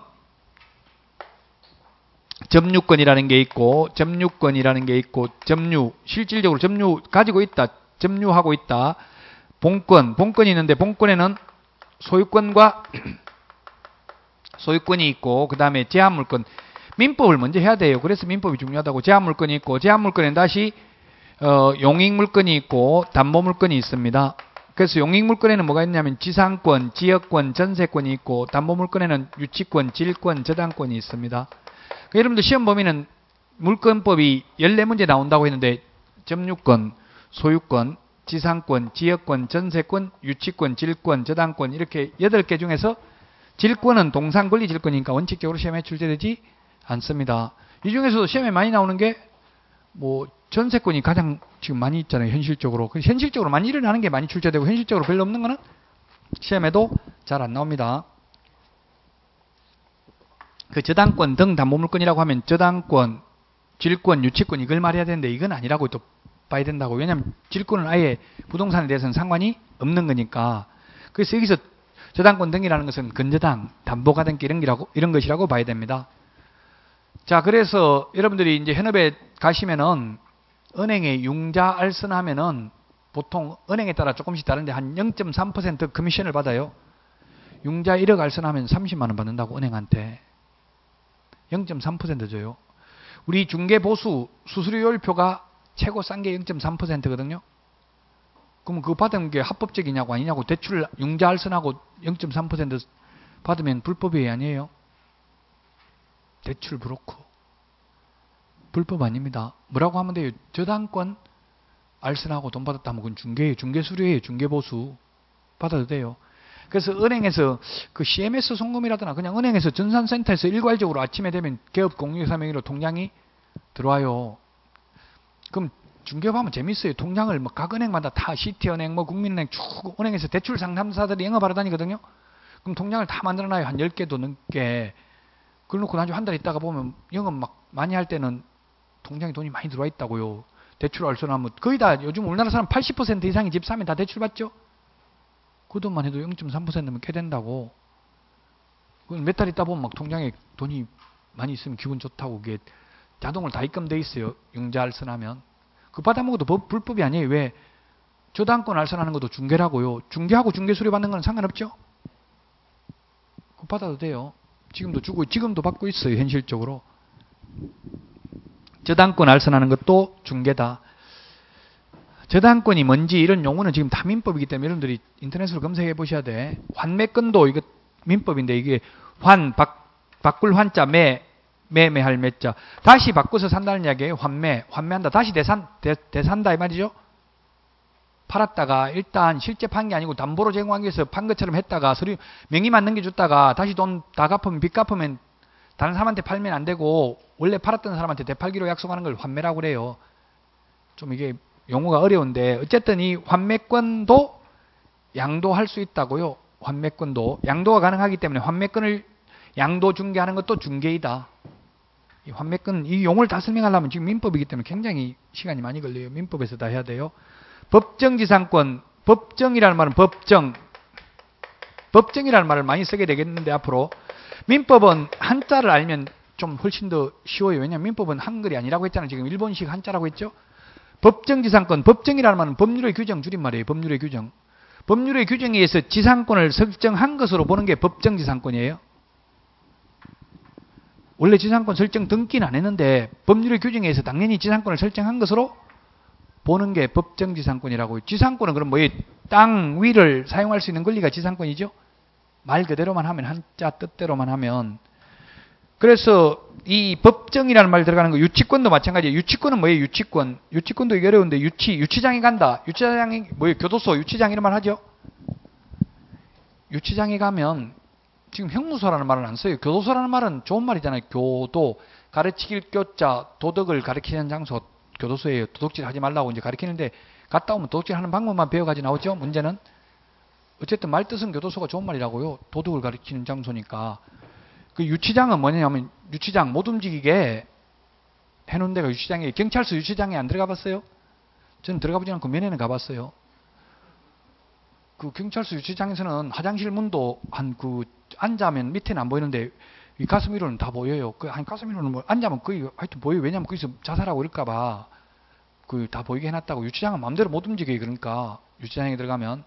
점유권이라는 게 있고 점유권이라는 게 있고 점유, 실질적으로 점유 가지고 있다, 점유하고 있다. 본권, 본권이 있는데 본권에는 소유권과 소유권이 있고 그 다음에 제한물권, 민법을 먼저 해야 돼요. 그래서 민법이 중요하다고. 제한물권이 있고 제한물권에는 다시 어, 용익물권이 있고 담보물권이 있습니다. 그래서 용익물권에는 뭐가 있냐면 지상권, 지역권, 전세권이 있고 담보물권에는 유치권, 질권, 저당권이 있습니다. 그러니까 여러분들 시험 보면은 물권법이 열네 문제 나온다고 했는데 점유권, 소유권, 지상권, 지역권, 전세권, 유치권, 질권, 저당권 이렇게 여덟 개 중에서 질권은 동산권리질권이니까 원칙적으로 시험에 출제되지 않습니다. 이 중에서도 시험에 많이 나오는 게 뭐 전세권이 가장 지금 많이 있잖아요. 현실적으로. 현실적으로 많이 일어나는 게 많이 출제되고 현실적으로 별로 없는 거는 시험에도 잘 안 나옵니다. 그 저당권 등 담보물권이라고 하면 저당권, 질권, 유치권 이걸 말해야 되는데 이건 아니라고 또 봐야 된다고. 왜냐하면 질권은 아예 부동산에 대해서는 상관이 없는 거니까. 그래서 여기서 저당권 등이라는 것은 근저당, 담보가등기 이런, 이런 것이라고 봐야 됩니다. 자, 그래서 여러분들이 이제 현업에 가시면은 은행에 융자 알선하면은 보통 은행에 따라 조금씩 다른데 한 영 점 삼 퍼센트 커미션을 받아요. 융자 일억 알선하면 삼십만 원 받는다고 은행한테. 영 점 삼 퍼센트 줘요. 우리 중개보수 수수료율표가 최고 싼 게 영 점 삼 퍼센트거든요. 그럼 그거 받은 게 합법적이냐고 아니냐고. 대출 융자 알선하고 영 점 삼 퍼센트 받으면 불법이 아니에요. 대출 브로커. 불법 아닙니다. 뭐라고 하면 돼요? 저당권 알선하고 돈 받았다 하면 그건 중개예요. 중개수료예요. 중개보수. 받아도 돼요. 그래서 은행에서 그 씨엠에스 송금이라거나 그냥 은행에서 전산센터에서 일괄적으로 아침에 되면 개업 공유사 명의로 통장이 들어와요. 그럼 중개업하면 재밌어요. 통장을 뭐 각 은행마다 다 시티은행, 뭐 국민은행 쭉 은행에서 대출 상담사들이 영업하러 다니거든요. 그럼 통장을 다 만들어놔요. 한 열 개도 넘게. 그러놓고 나중에 한 달 있다가 보면 영업 막 많이 할 때는 통장에 돈이 많이 들어와 있다고요. 대출 알선하면 거의 다 요즘 우리나라 사람 팔십 퍼센트 이상이 집 사면 다 대출 받죠. 그 돈만 해도 영 점 삼 퍼센트면 꽤 된다고. 몇 달 있다 보면 막 통장에 돈이 많이 있으면 기분 좋다고 그게 자동으로 다 입금돼 있어요. 융자 알선하면. 그 받아먹어도 법, 불법이 아니에요. 왜? 저당권 알선하는 것도 중개라고요. 중개하고 중개수료 받는 건 상관없죠? 그거 받아도 돼요. 지금도 주고 지금도 받고 있어요. 현실적으로. 저당권 알선하는 것도 중개다. 저당권이 뭔지 이런 용어는 지금 다 민법이기 때문에 여러분들이 인터넷으로 검색해 보셔야 돼. 환매권도 이거 민법인데 이게 환, 바, 바꿀 환자, 매, 매매할 매자. 다시 바꿔서 산다는 이야기예요. 환매, 환매한다. 다시 대산, 대, 대산다 이 말이죠. 팔았다가 일단 실제 판 게 아니고 담보로 제공하기 위해서 판 것처럼 했다가 서류 명의만 넘겨줬다가 다시 돈 다 갚으면 빚 갚으면 다른 사람한테 팔면 안 되고 원래 팔았던 사람한테 되팔기로 약속하는 걸 환매라고 그래요. 좀 이게 용어가 어려운데 어쨌든 이 환매권도 양도할 수 있다고요. 환매권도 양도가 가능하기 때문에 환매권을 양도 중개하는 것도 중개이다. 이 환매권 이 용어를 다 설명하려면 지금 민법이기 때문에 굉장히 시간이 많이 걸려요. 민법에서 다 해야 돼요. 법정지상권, 법정이라는 말은 법정, 법정이라는 말을 많이 쓰게 되겠는데 앞으로 민법은 한자를 알면 좀 훨씬 더 쉬워요. 왜냐하면 민법은 한글이 아니라고 했잖아요. 지금 일본식 한자라고 했죠. 법정지상권, 법정이라는 말은 법률의 규정 줄임말이에요. 법률의 규정. 법률의 규정에 의해서 지상권을 설정한 것으로 보는 게 법정지상권이에요. 원래 지상권 설정 등기는 안 했는데 법률의 규정에 의해서 당연히 지상권을 설정한 것으로 보는 게 법정지상권이라고요. 지상권은 그럼 뭐예요? 땅 위를 사용할 수 있는 권리가 지상권이죠. 말 그대로만 하면, 한자 뜻대로만 하면. 그래서 이 법정이라는 말 들어가는 거, 유치권도 마찬가지예요. 유치권은 뭐예요? 유치권. 유치권도 이게 어려운데, 유치, 유치장에 간다. 유치장이 뭐예요? 교도소, 유치장 이런 말 하죠? 유치장에 가면, 지금 형무소라는 말은 안 써요. 교도소라는 말은 좋은 말이잖아요. 교도, 가르치길 교자, 도덕을 가르치는 장소, 교도소예요. 도둑질 하지 말라고 이제 가르치는데, 갔다 오면 도둑질 하는 방법만 배워가지고 나오죠? 문제는. 어쨌든 말 뜻은 교도소가 좋은 말이라고요. 도덕을 가르치는 장소니까. 그 유치장은 뭐냐면 유치장 못 움직이게 해놓은 데가 유치장이에요. 경찰서 유치장에 안 들어가 봤어요? 저는 들어가 보지 않고 면회는 가봤어요. 그 경찰서 유치장에서는 화장실 문도 한 그 앉으면 밑에는 안 보이는데 이 가슴 위로는 다 보여요. 그 한 가슴 위로는 뭐 앉으면 거의 하여튼 보여요. 왜냐면 거기서 자살하고 이럴까봐 그 다 보이게 해놨다고. 유치장은 마음대로 못 움직여요. 그러니까 유치장에 들어가면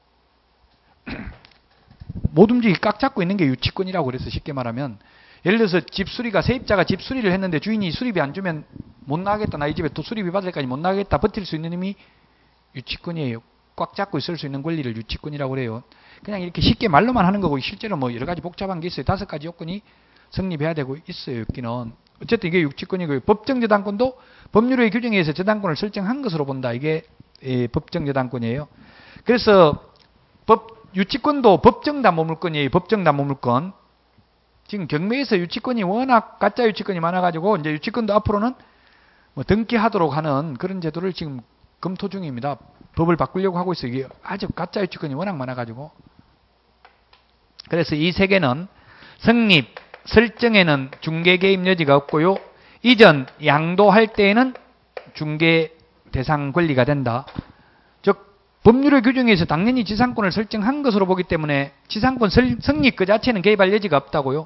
못 움직이게 꽉 잡고 있는 게 유치권이라고 그래서 쉽게 말하면 예를 들어서 집수리가 세입자가 집수리를 했는데 주인이 수리비 안 주면 못 나가겠다. 나 이 집에 또 수리비 받을 때까지 못 나가겠다. 버틸 수 있는 힘이 유치권이에요. 꽉 잡고 있을 수 있는 권리를 유치권이라고 그래요. 그냥 이렇게 쉽게 말로만 하는 거고 실제로 뭐 여러 가지 복잡한 게 있어요. 다섯 가지 요건이 성립해야 되고 있어요. 여기는. 어쨌든 이게 유치권이고요. 법정저당권도 법률의 규정에 의해서 저당권을 설정한 것으로 본다. 이게 예, 법정저당권이에요. 그래서 법 유치권도 법정담보물권이에요. 법정담보물권. 지금 경매에서 유치권이 워낙 가짜 유치권이 많아가지고 이제 유치권도 앞으로는 뭐 등기하도록 하는 그런 제도를 지금 검토 중입니다. 법을 바꾸려고 하고 있어요. 이게 아주 가짜 유치권이 워낙 많아가지고. 그래서 이 세 개는 성립, 설정에는 중개 개입 여지가 없고요. 이전, 양도할 때에는 중개 대상 권리가 된다. 법률의 규정에 의해서 당연히 지상권을 설정한 것으로 보기 때문에 지상권 성립 그 자체는 개입할 여지가 없다고요.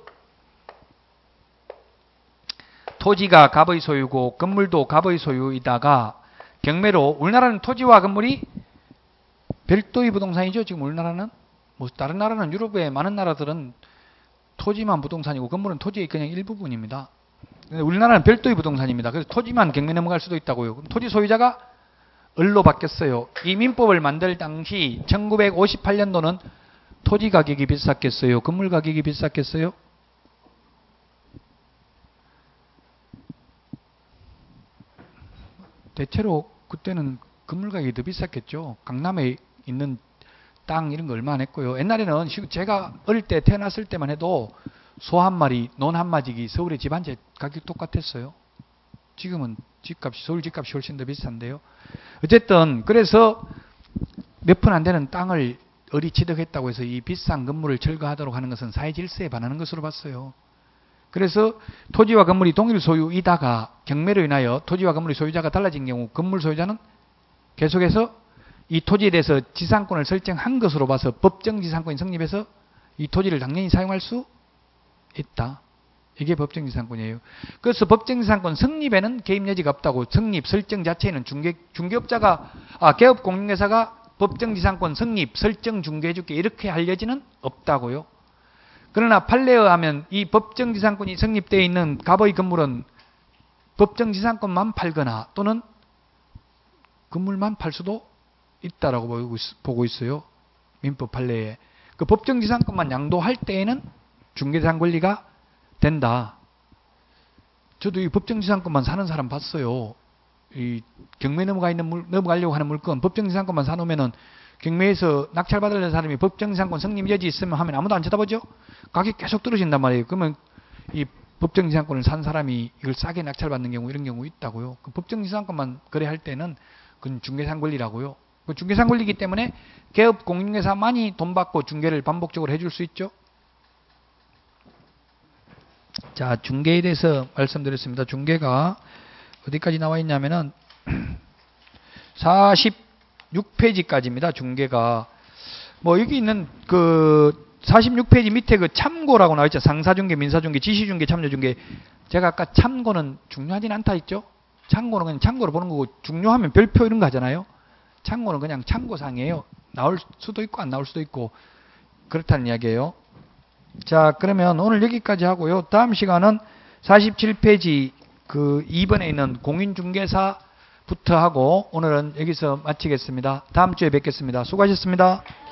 토지가 갑의 소유고 건물도 갑의 소유이다가 경매로 우리나라는 토지와 건물이 별도의 부동산이죠. 지금 우리나라는 뭐 다른 나라는 유럽의 많은 나라들은 토지만 부동산이고 건물은 토지의 그냥 일부분입니다. 우리나라는 별도의 부동산입니다. 그래서 토지만 경매 넘어갈 수도 있다고요. 그럼 토지 소유자가 을로 바뀌었어요. 이 민법을 만들 당시 천구백오십팔 년도는 토지 가격이 비쌌겠어요? 건물 가격이 비쌌겠어요? 대체로 그때는 건물 가격이 더 비쌌겠죠. 강남에 있는 땅 이런 거 얼마 안 했고요. 옛날에는 제가 어릴 때 태어났을 때만 해도 소 한 마리, 논 한 마디기 서울의 집 한 채 가격 똑같았어요. 지금은 집값이, 서울 집값이 훨씬 더 비싼데요. 어쨌든 그래서 몇 푼 안 되는 땅을 을이 취득했다고 해서 이 비싼 건물을 철거하도록 하는 것은 사회 질서에 반하는 것으로 봤어요. 그래서 토지와 건물이 동일 소유이다가 경매로 인하여 토지와 건물의 소유자가 달라진 경우 건물 소유자는 계속해서 이 토지에 대해서 지상권을 설정한 것으로 봐서 법정지상권이 성립해서 이 토지를 당연히 사용할 수 있다. 이게 법정지상권이에요. 그래서 법정지상권 성립에는 개입 여지가 없다고. 성립, 설정 자체에는 중개, 중개업자가, 아, 개업공인회사가 법정지상권 성립, 설정 중개해줄게 이렇게 할 여지는 없다고요. 그러나 판례에 하면 이 법정지상권이 성립되어 있는 갑의 건물은 법정지상권만 팔거나 또는 건물만 팔 수도 있다라고 보고 있어요. 민법 판례에. 그 법정지상권만 양도할 때에는 중개대상 권리가 된다. 저도 이 법정지상권만 사는 사람 봤어요. 이 경매 넘어가 있는 물, 넘어가려고 하는 물건 법정지상권만 사놓으면은 경매에서 낙찰받을 사람이 법정지상권 성립 여지 있으면 하면 아무도 안 쳐다보죠? 가격이 계속 떨어진단 말이에요. 그러면 이 법정지상권을 산 사람이 이걸 싸게 낙찰받는 경우 이런 경우 있다고요. 그 법정지상권만 거래할 때는 그건 중개상 권리라고요. 그 중개상 권리이기 때문에 개업 공인회사만이 돈 받고 중개를 반복적으로 해줄 수 있죠. 자, 중개에 대해서 말씀드렸습니다. 중개가 어디까지 나와 있냐면은 사십육 페이지까지입니다. 중개가. 뭐 여기 있는 그 사십육 페이지 밑에 그 참고라고 나와 있죠. 상사중개, 민사중개, 지시중개, 참여중개. 제가 아까 참고는 중요하진 않다 했죠. 참고는 그냥 참고로 보는 거고 중요하면 별표 이런 거 하잖아요. 참고는 그냥 참고사항이에요. 나올 수도 있고 안 나올 수도 있고 그렇다는 이야기예요. 자, 그러면 오늘 여기까지 하고요. 다음 시간은 사십칠 페이지 그 이 번에 있는 공인중개사부터 하고 오늘은 여기서 마치겠습니다. 다음 주에 뵙겠습니다. 수고하셨습니다.